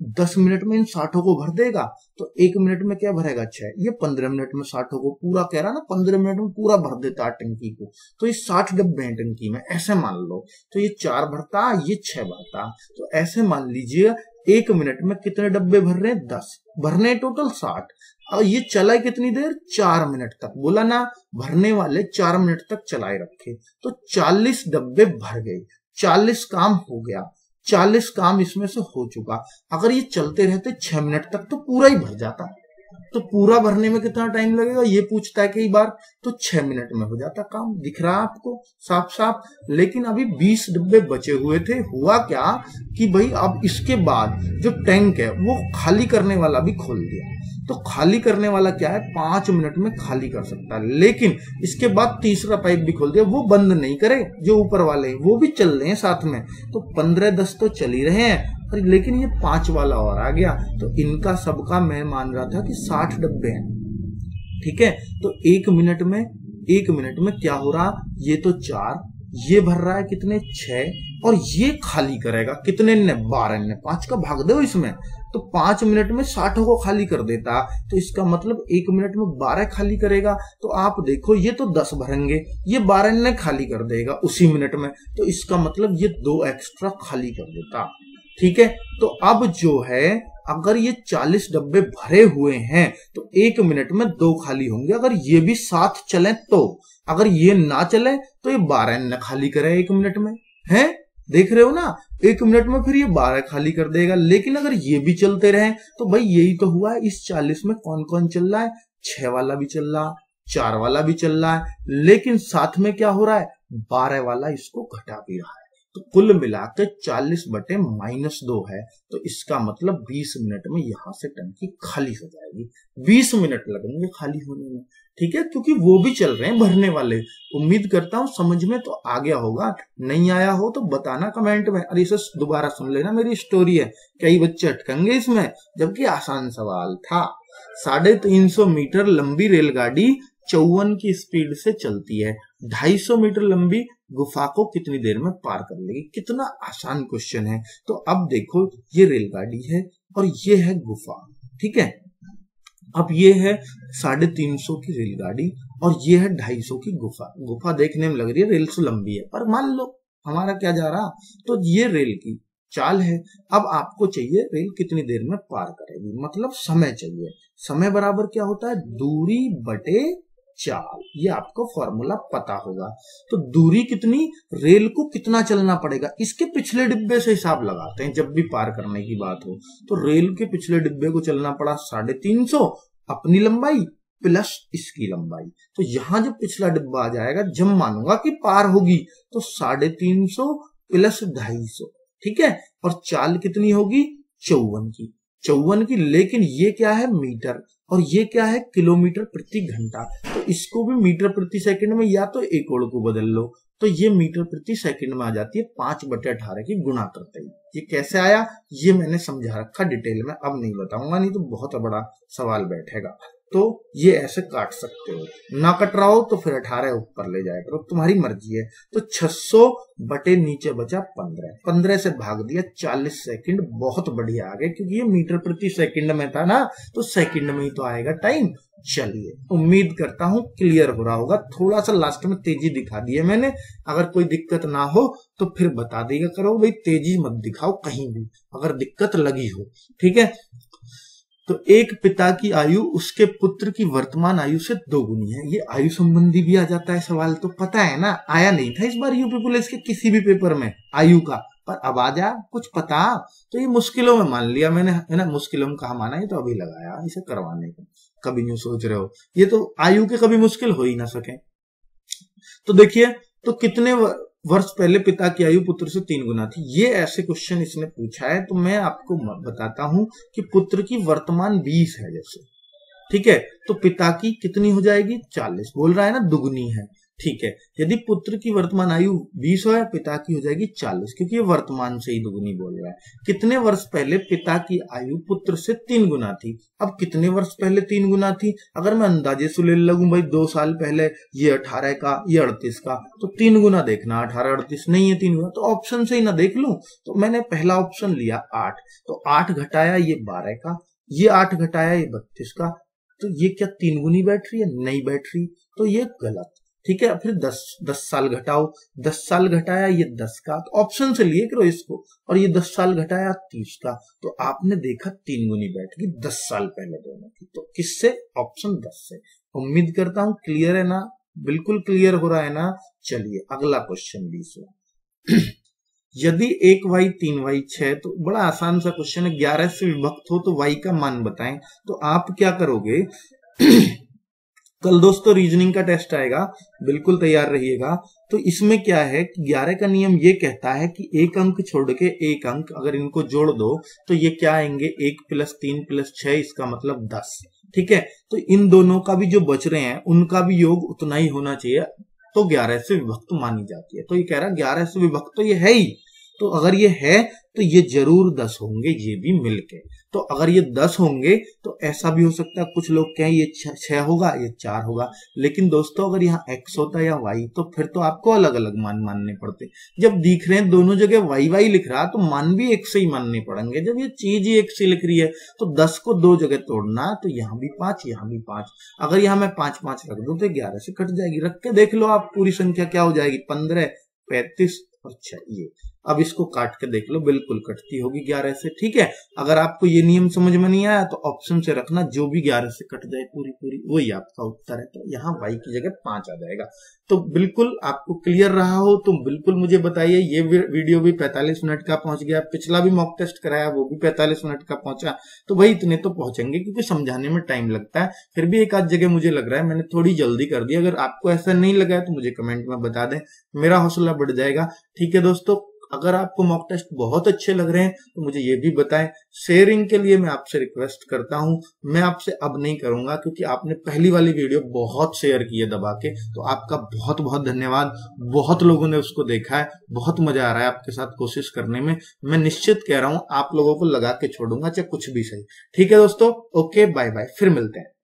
दस मिनट में इन साठों को भर देगा, तो एक मिनट में क्या भरेगा छह, ये पंद्रह मिनट में साठों को पूरा कह रहा ना, पंद्रह मिनट में पूरा भर देता है टंकी को। तो ये साठ डब्बे हैं टंकी में, ऐसे मान लो। तो ये चार भरता, ये छह भरता, तो ऐसे मान लीजिए एक मिनट में कितने डब्बे भर रहे हैं, दस भरने टोटल साठ। और ये चलाए कितनी देर, चार मिनट तक, बोला ना भरने वाले चार मिनट तक चलाए रखे, तो चालीस डब्बे भर गए, चालीस काम हो गया, चालीस काम इसमें से हो चुका। अगर ये चलते रहते छह मिनट तक तो पूरा ही भर जाता। तो पूरा भरने में कितना टाइम लगेगा ये पूछता है कई बार, तो छह मिनट में हो जाता काम। दिख रहा है आपको साफ साफ। लेकिन अभी बीस डब्बे बचे हुए थे। हुआ क्या कि भाई अब इसके बाद जो टैंक है वो खाली करने वाला भी खोल दिया। तो खाली करने वाला क्या है, पांच मिनट में खाली कर सकता है। लेकिन इसके बाद तीसरा पाइप भी खोल दिया, वो बंद नहीं करे, जो ऊपर वाले हैं वो भी चल रहे हैं साथ में। तो पंद्रह दस तो चल ही रहे हैं, लेकिन ये पांच वाला और आ गया। तो इनका सबका मैं मान रहा था कि साठ डब्बे हैं, ठीक है। तो एक मिनट में एक मिनट में क्या हो रहा, ये तो चार, ये भर रहा है कितने, छह, और ये खाली करेगा कितने ने, बारह ने, पांच का भाग दो इसमें, तो पांच मिनट में साठों को खाली कर देता। तो इसका मतलब एक मिनट में बारह खाली करेगा। तो आप देखो ये तो दस भरेंगे, ये बारह ने खाली कर देगा उसी मिनट में। तो इसका मतलब ये दो एक्स्ट्रा खाली कर देता, ठीक है। तो अब जो है, अगर ये चालीस डब्बे भरे हुए हैं तो एक मिनट में दो खाली होंगे। अगर ये भी साथ चले तो, अगर ये ना चले तो ये बारह न खाली करे एक मिनट में, है देख रहे हो ना, एक मिनट में फिर ये बारह खाली कर देगा। लेकिन अगर ये भी चलते रहे तो भाई यही तो हुआ है। इस चालीस में कौन कौन चल रहा है, छह वाला भी चल रहा, चार वाला भी चल रहा है, लेकिन साथ में क्या हो रहा है, बारह वाला इसको घटा भी रहा है। तो कुल मिलाकर चालीस बटे माइनस दो है। तो इसका मतलब बीस मिनट में यहां से टंकी खाली हो जाएगी। बीस मिनट लगेंगे खाली होने में, ठीक है, क्योंकि वो भी चल रहे हैं भरने वाले। उम्मीद करता हूं समझ में तो आ गया होगा। नहीं आया हो तो बताना कमेंट में, और इसे दोबारा सुन लेना, मेरी स्टोरी है, कई बच्चे अटकेंगे इसमें, जबकि आसान सवाल था। साढ़े तीन सौ मीटर लंबी रेलगाड़ी चौवन की स्पीड से चलती है, ढाई सौ मीटर लंबी गुफा को कितनी देर में पार कर लेगी। कितना आसान क्वेश्चन है। तो अब देखो, ये रेलगाड़ी है और ये है गुफा, ठीक है। अब ये है साढ़े तीन सौ की रेलगाड़ी और ये है ढाई सौ की गुफा। गुफा देखने में लग रही है रेल से लंबी है, पर मान लो हमारा क्या जा रहा, तो ये रेल की चाल है। अब आपको चाहिए रेल कितनी देर में पार करेगी, मतलब समय चाहिए। समय बराबर क्या होता है, दूरी बटे चाल। ये आपको फॉर्मूला पता होगा। तो दूरी कितनी, रेल को कितना चलना पड़ेगा, इसके पिछले डिब्बे से हिसाब लगाते हैं जब भी पार करने की बात हो। तो रेल के पिछले डिब्बे को चलना पड़ा साढ़े तीन सौ, अपनी लंबाई प्लस इसकी लंबाई। तो यहां जब पिछला डिब्बा आ जाएगा, जब मानूंगा कि पार होगी, तो साढ़े तीन सौ प्लस ढाई सौ, ठीक है। और चाल कितनी होगी, चौवन की, चौवन की। लेकिन ये क्या है, मीटर, और ये क्या है, किलोमीटर प्रति घंटा। तो इसको भी मीटर प्रति सेकंड में या तो एक और को बदल लो, तो ये मीटर प्रति सेकंड में आ जाती है पांच बटे अठारह की गुणा करते ही। ये कैसे आया, ये मैंने समझा रखा डिटेल में, अब नहीं बताऊंगा, नहीं तो बहुत बड़ा सवाल बैठेगा। तो ये ऐसे काट सकते हो, ना कट रहा हो तो फिर अठारह ऊपर ले जाया करो, तुम्हारी मर्जी है। तो छह सौ बटे नीचे बचा पंद्रह, पंद्रह से भाग दिया, चालीस सेकंड, बहुत बढ़िया आ गए, क्योंकि ये मीटर प्रति सेकंड में था ना, तो सेकंड में ही तो आएगा टाइम। चलिए, उम्मीद करता हूं क्लियर हो रहा होगा। थोड़ा सा लास्ट में तेजी दिखा दी है मैंने, अगर कोई दिक्कत ना हो तो फिर बता देगा करो, भाई तेजी मत दिखाओ कहीं भी अगर दिक्कत लगी हो, ठीक है। तो एक पिता की आयु उसके पुत्र की वर्तमान आयु से दोगुनी है। ये आयु संबंधी भी आ जाता है सवाल, तो पता है ना, आया नहीं था इस बार यूपी पुलिस के किसी भी पेपर में आयु का, पर अब आ जा कुछ पता। तो ये मुश्किलों में मान लिया मैंने, है ना, मुश्किलों में कहा माना, ये तो अभी लगाया इसे करवाने को। कभी नहीं सोच रहे हो, ये तो आयु के कभी मुश्किल हो ही ना सके। तो देखिए, तो कितने वर्ष पहले पिता की आयु पुत्र से तीन गुना थी, ये ऐसे क्वेश्चन इसने पूछा है। तो मैं आपको बताता हूं कि पुत्र की वर्तमान बीस है जैसे, ठीक है, तो पिता की कितनी हो जाएगी, चालीस। बोल रहा है ना दुगनी है, ठीक है। यदि पुत्र की वर्तमान आयु बीस हो या पिता की हो जाएगी चालीस, क्योंकि ये वर्तमान से ही दुगुनी बोल रहा है। कितने वर्ष पहले पिता की आयु पुत्र से तीन गुना थी। अब कितने वर्ष पहले तीन गुना थी, अगर मैं अंदाजे से ले लगूं भाई दो साल पहले ये अठारह का ये अड़तीस का, तो तीन गुना देखना, अठारह अड़तीस नहीं है तीन गुना, तो ऑप्शन से ही ना देख लूं। तो मैंने पहला ऑप्शन लिया आठ, तो आठ घटाया ये बारह का, ये आठ घटाया ये बत्तीस का, तो ये क्या तीन गुनी बैठ रही है, नहीं बैठ रही, तो ये गलत। ठीक है, फिर दस दस साल घटाओ, दस साल घटाया ये दस का, तो ऑप्शन से लिए करो इसको, और ये दस साल घटाया तीस का, तो आपने देखा तीन गुनी बैठ गई दस साल पहले दोनों की, तो किससे, ऑप्शन दस से। उम्मीद करता हूं क्लियर है ना, बिल्कुल क्लियर हो रहा है ना। चलिए अगला क्वेश्चन बीसवां। यदि एक वाई तीन वाई छह, तो बड़ा आसान सा क्वेश्चन है, ग्यारह से विभक्त हो तो वाई का मान बताएं। तो आप क्या करोगे, कल दोस्तों रीजनिंग का टेस्ट आएगा, बिल्कुल तैयार रहिएगा। तो इसमें क्या है कि ग्यारह का नियम ये कहता है कि एक अंक छोड़ के एक अंक अगर इनको जोड़ दो तो ये क्या आएंगे, एक प्लस तीन प्लस छह, इसका मतलब दस। ठीक है, तो इन दोनों का भी जो बच रहे हैं उनका भी योग उतना ही होना चाहिए, तो ग्यारह से विभक्त मानी जाती है। तो ये कह रहा है ग्यारह से विभक्त तो ये है ही, तो अगर ये है तो ये जरूर दस होंगे, ये भी मिलके। तो अगर ये दस होंगे तो ऐसा भी हो सकता है, कुछ लोग कहें ये छह होगा ये चार होगा, लेकिन दोस्तों अगर यहाँ x होता या y तो फिर तो आपको अलग अलग मान मानने पड़ते। जब दिख रहे हैं दोनों जगह y y लिख रहा तो मान भी एक से ही मानने पड़ेंगे। जब ये चीज ही एक से लिख रही है तो दस को दो जगह तोड़ना, तो यहाँ भी पांच यहाँ भी पांच, अगर यहाँ मैं पांच पांच रख दूं तो ग्यारह से कट जाएगी। रख के देख लो आप, पूरी संख्या क्या हो जाएगी, पंद्रह, पैंतीस और छह। ये अब इसको काट के देख लो, बिल्कुल कटती होगी ग्यारह से। ठीक है, अगर आपको ये नियम समझ में नहीं आया तो ऑप्शन से रखना, जो भी ग्यारह से कट जाए पूरी पूरी वही आपका उत्तर है। तो यहाँ वाई की जगह पांच आ जाएगा। तो बिल्कुल आपको क्लियर रहा हो तो बिल्कुल मुझे बताइए। ये वीडियो भी पैंतालीस मिनट का पहुंच गया, पिछला भी मॉक टेस्ट कराया वो भी पैंतालीस मिनट का पहुंचा, तो वही इतने तो पहुंचेंगे क्योंकि समझाने में टाइम लगता है। फिर भी एक आध जगह मुझे लग रहा है मैंने थोड़ी जल्दी कर दी। अगर आपको ऐसा नहीं लगा है तो मुझे कमेंट में बता दें, मेरा हौसला बढ़ जाएगा। ठीक है दोस्तों, अगर आपको मॉक टेस्ट बहुत अच्छे लग रहे हैं तो मुझे ये भी बताएं। शेयरिंग के लिए मैं आपसे रिक्वेस्ट करता हूं, मैं आपसे अब नहीं करूंगा क्योंकि आपने पहली वाली वीडियो बहुत शेयर की है दबा के, तो आपका बहुत बहुत धन्यवाद। बहुत लोगों ने उसको देखा है, बहुत मजा आ रहा है आपके साथ कोशिश करने में। मैं निश्चित कह रहा हूं आप लोगों को लगा के छोड़ूंगा चाहे कुछ भी सही। ठीक है दोस्तों, ओके बाय बाय, फिर मिलते हैं।